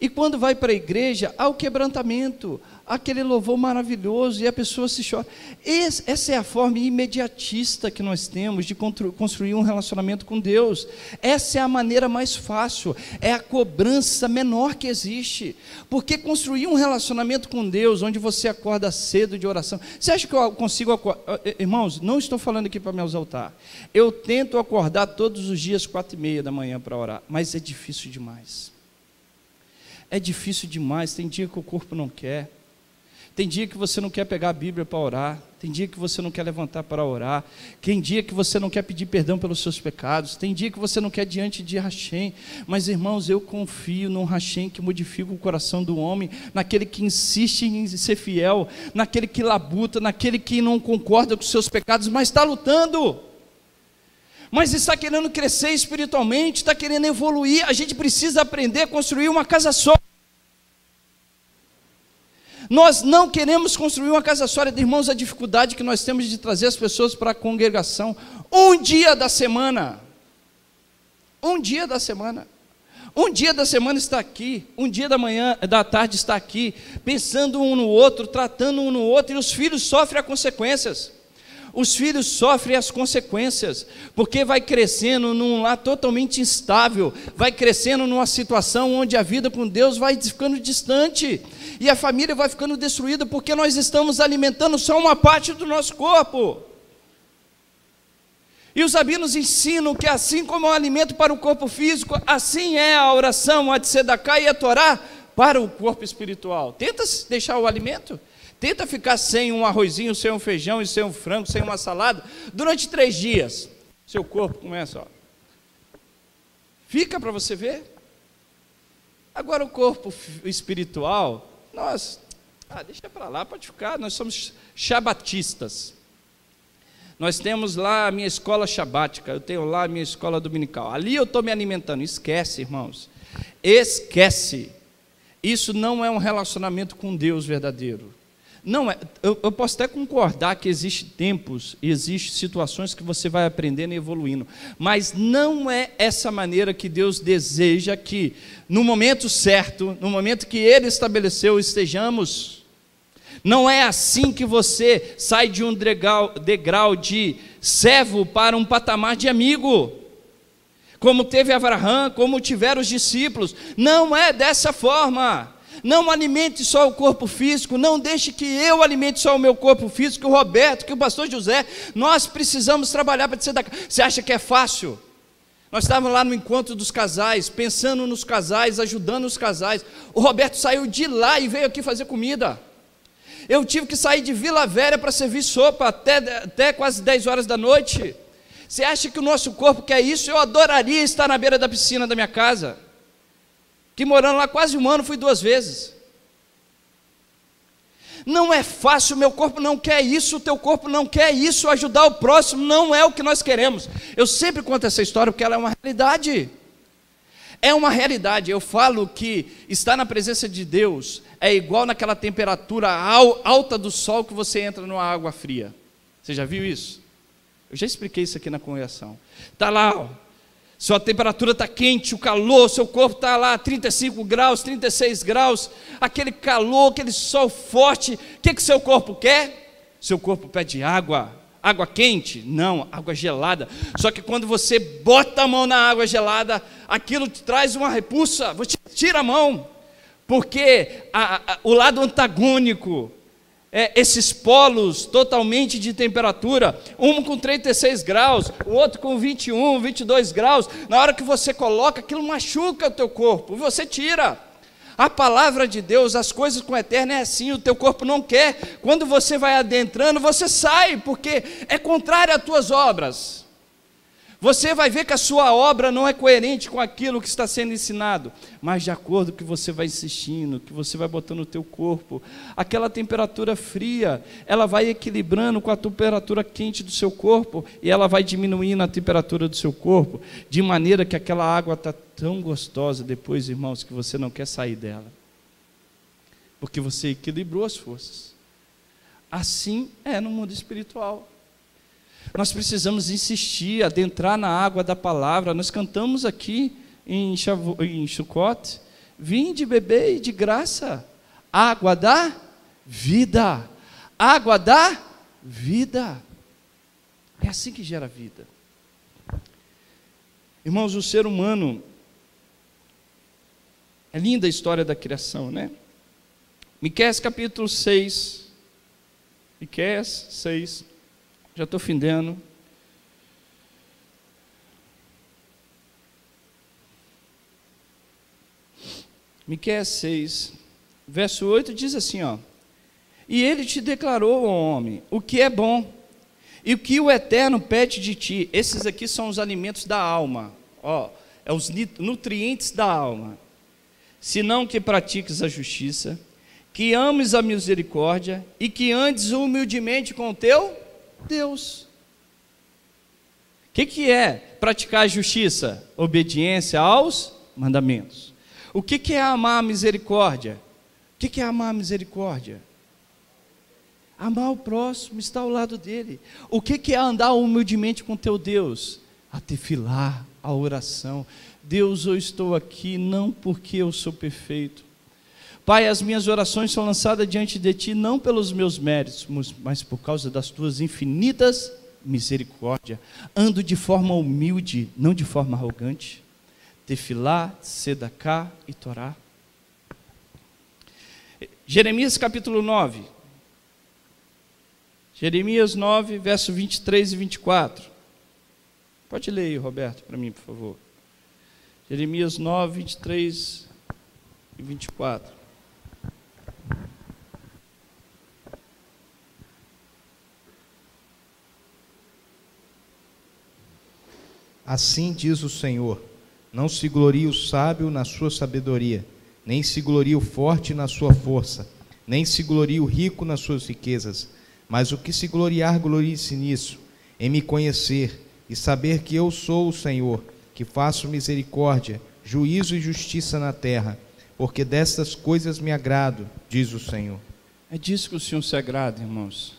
E quando vai para a igreja, há o quebrantamento, aquele louvor maravilhoso, e a pessoa se chora. Essa é a forma imediatista que nós temos de construir um relacionamento com Deus. Essa é a maneira mais fácil, é a cobrança menor que existe. Porque construir um relacionamento com Deus, onde você acorda cedo de oração. Você acha que eu consigo acordar? Irmãos, não estou falando aqui para me exaltar. Eu tento acordar todos os dias 4h30 da manhã para orar, mas é difícil demais. É difícil demais, tem dia que o corpo não quer, tem dia que você não quer pegar a Bíblia para orar, tem dia que você não quer levantar para orar, tem dia que você não quer pedir perdão pelos seus pecados, tem dia que você não quer diante de Hashem, mas irmãos, eu confio num Hashem que modifica o coração do homem, naquele que insiste em ser fiel, naquele que labuta, naquele que não concorda com os seus pecados, mas está lutando, mas está querendo crescer espiritualmente, está querendo evoluir. A gente precisa aprender a construir uma casa só. Nós não queremos construir uma casa só, irmãos. A dificuldade que nós temos de trazer as pessoas para a congregação, um dia da semana, um dia da semana está aqui, um dia da tarde está aqui, pensando um no outro, tratando um no outro, e os filhos sofrem as consequências. Os filhos sofrem as consequências, porque vai crescendo num lar totalmente instável, vai crescendo numa situação onde a vida com Deus vai ficando distante, e a família vai ficando destruída, porque nós estamos alimentando só uma parte do nosso corpo. E os rabinos ensinam que assim como é o alimento para o corpo físico, assim é a oração, a tzedakah e a Torá para o corpo espiritual. Tenta deixar o alimento. Tenta ficar sem um arrozinho, sem um feijão, e sem um frango, sem uma salada, durante 3 dias. Seu corpo começa, ó. Fica para você ver. Agora o corpo espiritual, deixa para lá, pode ficar, nós somos shabatistas. Nós temos lá a minha escola shabática, eu tenho lá a minha escola dominical. Ali eu estou me alimentando. Esquece, irmãos. Esquece. Isso não é um relacionamento com Deus verdadeiro. Não é, eu posso até concordar que existem tempos, existem situações que você vai aprendendo e evoluindo, mas não é essa maneira que Deus deseja que, no momento certo, no momento que Ele estabeleceu, estejamos. Não é assim que você sai de um degrau de servo para um patamar de amigo, como teve Abraão, como tiveram os discípulos. Não é dessa forma. Não alimente só o corpo físico, não deixe que eu alimente só o meu corpo físico, que o Roberto, que o pastor José. Nós precisamos trabalhar para ser da casa. Você acha que é fácil? Nós estávamos lá no encontro dos casais, pensando nos casais, ajudando os casais. O Roberto saiu de lá e veio aqui fazer comida. Eu tive que sair de Vila Velha para servir sopa até quase 10 horas da noite. Você acha que o nosso corpo quer isso? Eu adoraria estar na beira da piscina da minha casa, que morando lá quase 1 ano, fui 2 vezes. Não é fácil, meu corpo não quer isso, o teu corpo não quer isso, ajudar o próximo não é o que nós queremos. Eu sempre conto essa história porque ela é uma realidade. É uma realidade. Eu falo que estar na presença de Deus é igual naquela temperatura alta do sol que você entra numa água fria. Você já viu isso? Eu já expliquei isso aqui na congregação. Está lá, ó. Sua temperatura está quente, o calor, seu corpo está lá 35 graus, 36 graus, aquele calor, aquele sol forte. O que seu corpo quer? Seu corpo pede água. Água quente? Não, água gelada. Só que quando você bota a mão na água gelada, aquilo te traz uma repulsa, você tira a mão, porque o lado antagônico, esses polos totalmente de temperatura, um com 36 graus, o outro com 21, 22 graus, na hora que você coloca, aquilo machuca o teu corpo, você tira. A palavra de Deus, as coisas com o eterno é assim, o teu corpo não quer, quando você vai adentrando, você sai, porque é contrário às tuas obras. Você vai ver que a sua obra não é coerente com aquilo que está sendo ensinado, mas de acordo com que você vai insistindo, que você vai botando no teu corpo, aquela temperatura fria, ela vai equilibrando com a temperatura quente do seu corpo, e ela vai diminuindo a temperatura do seu corpo, de maneira que aquela água está tão gostosa depois, irmãos, que você não quer sair dela, porque você equilibrou as forças. Assim é no mundo espiritual. Nós precisamos insistir, adentrar na água da palavra. Nós cantamos aqui em Sukkot, vinde beber de graça, água da vida, água da vida. É assim que gera vida. Irmãos, o ser humano, é linda a história da criação, né? Miqueias capítulo 6, Miqueias 6, já estou findando. Miqueias 6, verso 8 diz assim, ó: e ele te declarou, ó homem, o que é bom, e o que o Eterno pede de ti. Esses aqui são os alimentos da alma, ó, é os nutrientes da alma. Senão que pratiques a justiça, que ames a misericórdia e que andes humildemente com o teu Deus. O que é praticar a justiça? Obediência aos mandamentos. O que é amar a misericórdia? O que é amar a misericórdia? Amar o próximo, estar ao lado dele. O que é andar humildemente com teu Deus? A tefilá, a oração. Deus, eu estou aqui não porque eu sou perfeito. Pai, as minhas orações são lançadas diante de ti não pelos meus méritos, mas por causa das tuas infinitas misericórdias. Ando de forma humilde, não de forma arrogante. Tefilá, Sedacá e Torá. Jeremias capítulo 9. Jeremias 9, verso 23 e 24. Pode ler aí, Roberto, para mim, por favor. Jeremias 9, 23 e 24. Assim diz o Senhor: não se glorie o sábio na sua sabedoria, nem se glorie o forte na sua força, nem se glorie o rico nas suas riquezas, mas o que se gloriar, glorie-se nisso, em me conhecer e saber que eu sou o Senhor, que faço misericórdia, juízo e justiça na terra, porque destas coisas me agrado, diz o Senhor. É disso que o Senhor se agrada, irmãos.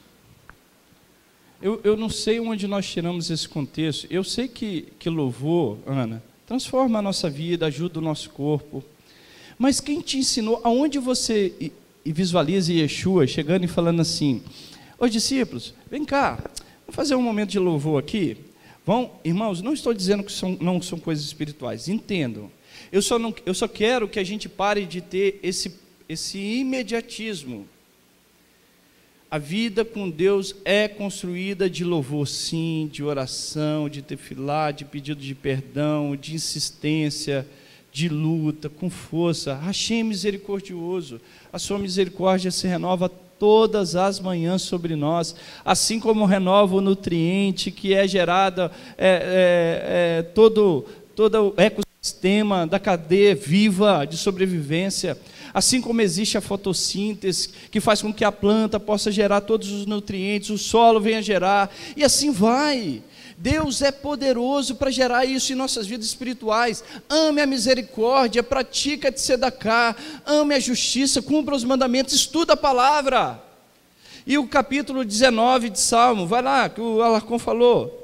Eu não sei onde nós tiramos esse contexto. Eu sei que louvor, Ana, transforma a nossa vida, ajuda o nosso corpo. Mas quem te ensinou, aonde você visualiza Yeshua chegando e falando assim: ô discípulos, vem cá, vamos fazer um momento de louvor aqui? Irmãos, não estou dizendo que não são coisas espirituais, entendam. Eu só quero que a gente pare de ter esse imediatismo. A vida com Deus é construída de louvor, sim, de oração, de tefilá, de pedido de perdão, de insistência, de luta, com força. Hashem misericordioso, a sua misericórdia se renova todas as manhãs sobre nós, assim como renova o nutriente que é gerado, todo o ecossistema da cadeia viva de sobrevivência. Assim como existe a fotossíntese, que faz com que a planta possa gerar todos os nutrientes, o solo venha gerar, e assim vai. Deus é poderoso para gerar isso em nossas vidas espirituais. Ame a misericórdia, pratica a tzedaká, ame a justiça, cumpra os mandamentos, estuda a palavra. E o capítulo 19 de Salmo, vai lá, que o Alarcon falou.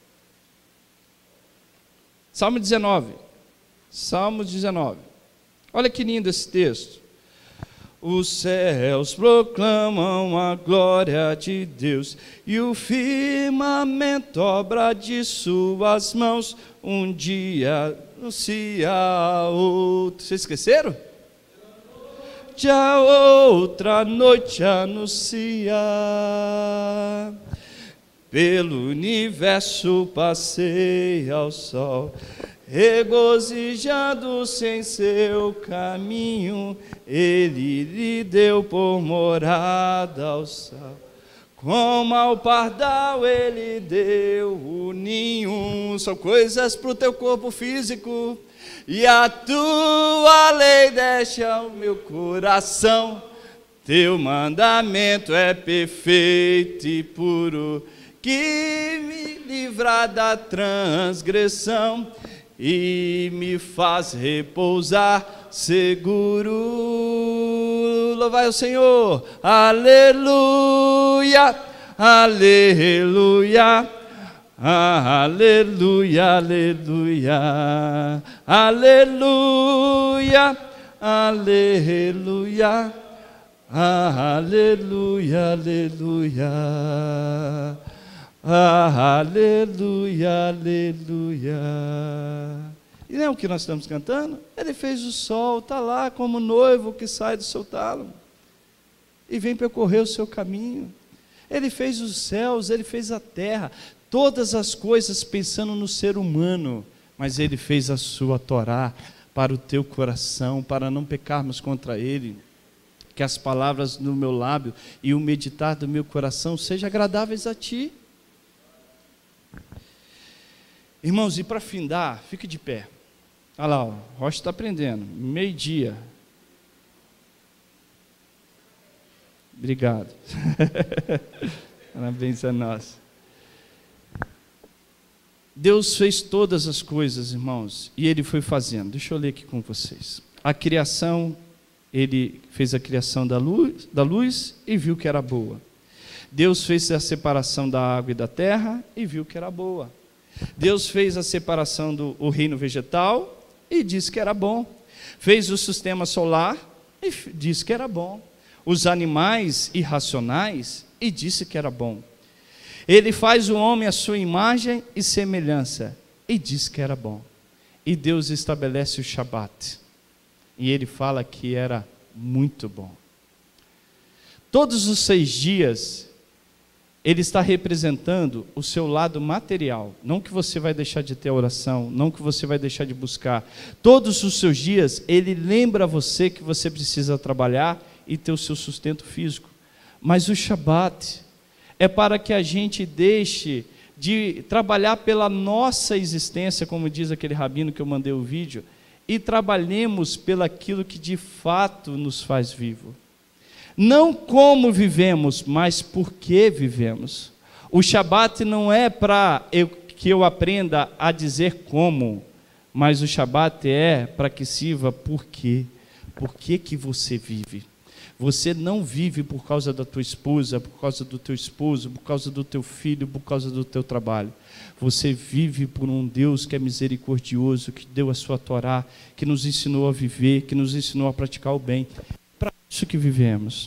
Salmo 19. Salmo 19. Olha que lindo esse texto. Os céus proclamam a glória de Deus, e o firmamento, obra de suas mãos, um dia anuncia a outro. Vocês esqueceram? Já outra noite anuncia. Pelo universo passeia o sol, regozijando-se em seu caminho, ele lhe deu por morada ao sal. Como ao pardal ele deu o ninho. São coisas para o teu corpo físico. E a tua lei deixa o meu coração. Teu mandamento é perfeito e puro, que me livra da transgressão e me faz repousar seguro. Louvai o Senhor, aleluia, aleluia, aleluia, aleluia, aleluia, aleluia, aleluia, aleluia, aleluia, aleluia. E não é o que nós estamos cantando? Ele fez o sol, está lá como noivo que sai do seu tálamo e vem percorrer o seu caminho. Ele fez os céus, ele fez a terra, todas as coisas pensando no ser humano, mas ele fez a sua Torá para o teu coração, para não pecarmos contra ele. Que as palavras do meu lábio e o meditar do meu coração sejam agradáveis a ti. Irmãos, e para findar, fique de pé. Olha lá, o Rocha está aprendendo, 12:30. Obrigado. Parabéns a nós. Deus fez todas as coisas, irmãos, e Ele foi fazendo. Deixa eu ler aqui com vocês. A criação, Ele fez a criação da luz e viu que era boa. Deus fez a separação da água e da terra e viu que era boa. Deus fez a separação do reino vegetal e disse que era bom. Fez o sistema solar e disse que era bom. Os animais irracionais e disse que era bom. Ele faz o homem à sua imagem e semelhança e diz que era bom. E Deus estabelece o Shabat. E ele fala que era muito bom. Todos os 6 dias, ele está representando o seu lado material. Não que você vai deixar de ter oração, não que você vai deixar de buscar. Todos os seus dias, ele lembra você que você precisa trabalhar e ter o seu sustento físico. Mas o Shabat é para que a gente deixe de trabalhar pela nossa existência, como diz aquele rabino que eu mandei o vídeo, e trabalhemos pelaquilo que de fato nos faz vivo. Não como vivemos, mas por que vivemos. O Shabat não é para que eu aprenda a dizer como, mas o Shabat é para que sirva por quê. Por que você vive? Você não vive por causa da tua esposa, por causa do teu esposo, por causa do teu filho, por causa do teu trabalho. Você vive por um Deus que é misericordioso, que deu a sua Torá, que nos ensinou a viver, que nos ensinou a praticar o bem. É para isso que vivemos.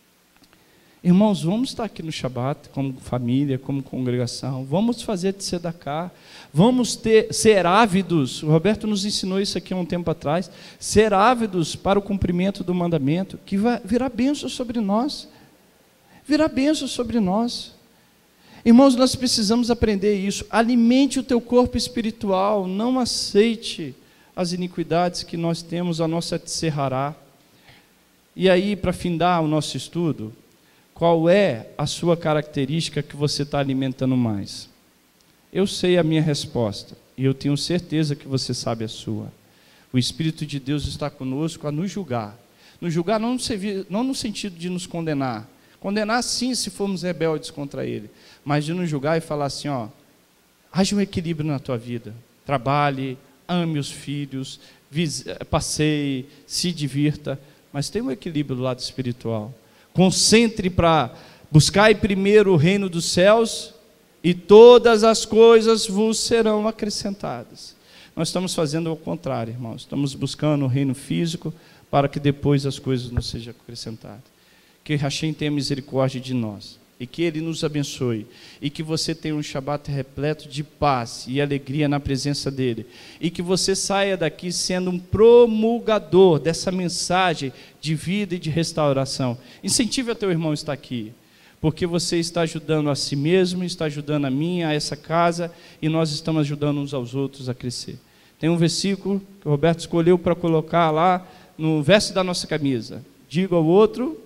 Irmãos, vamos estar aqui no Shabat, como família, como congregação, vamos fazer de Tzedaká, vamos ser ávidos, o Roberto nos ensinou isso aqui há um tempo atrás, ser ávidos para o cumprimento do mandamento, que virá bênção sobre nós, virá bênção sobre nós. Irmãos, nós precisamos aprender isso, alimente o teu corpo espiritual, não aceite as iniquidades que nós temos, a nossa tserrará. E aí, para findar o nosso estudo, qual é a sua característica que você está alimentando mais? Eu sei a minha resposta, e eu tenho certeza que você sabe a sua. O Espírito de Deus está conosco a nos julgar. Nos julgar não no sentido de nos condenar. Condenar sim, se formos rebeldes contra Ele. Mas de nos julgar e falar assim, ó, haja um equilíbrio na tua vida. Trabalhe, ame os filhos, passeie, se divirta. Mas tem um equilíbrio do lado espiritual. Concentre para buscar primeiro o reino dos céus e todas as coisas vos serão acrescentadas. Nós estamos fazendo o contrário, irmãos. Estamos buscando o reino físico para que depois as coisas nos sejam acrescentadas. Que Hashem tenha misericórdia de nós e que Ele nos abençoe e que você tenha um Shabat repleto de paz e alegria na presença dEle e que você saia daqui sendo um promulgador dessa mensagem de vida e de restauração. Incentive a teu irmão a estar aqui, porque você está ajudando a si mesmo, está ajudando a mim, a essa casa, e nós estamos ajudando uns aos outros a crescer. Tem um versículo que o Roberto escolheu para colocar lá no verso da nossa camisa. Diga ao outro,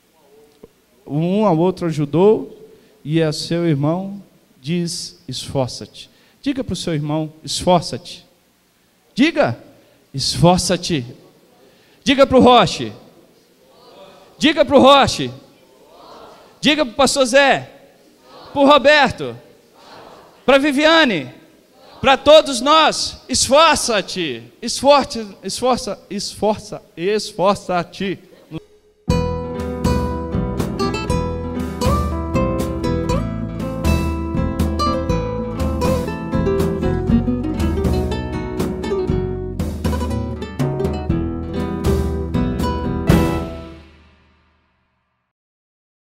um ao outro ajudou, e a seu irmão diz, esforça-te. Diga para o seu irmão, esforça-te. Diga, esforça-te. Diga para o Roche. Diga para o Roche. Diga para o pastor Zé. Para o Roberto. Para a Viviane. Para todos nós. Esforça-te. Esforça-te.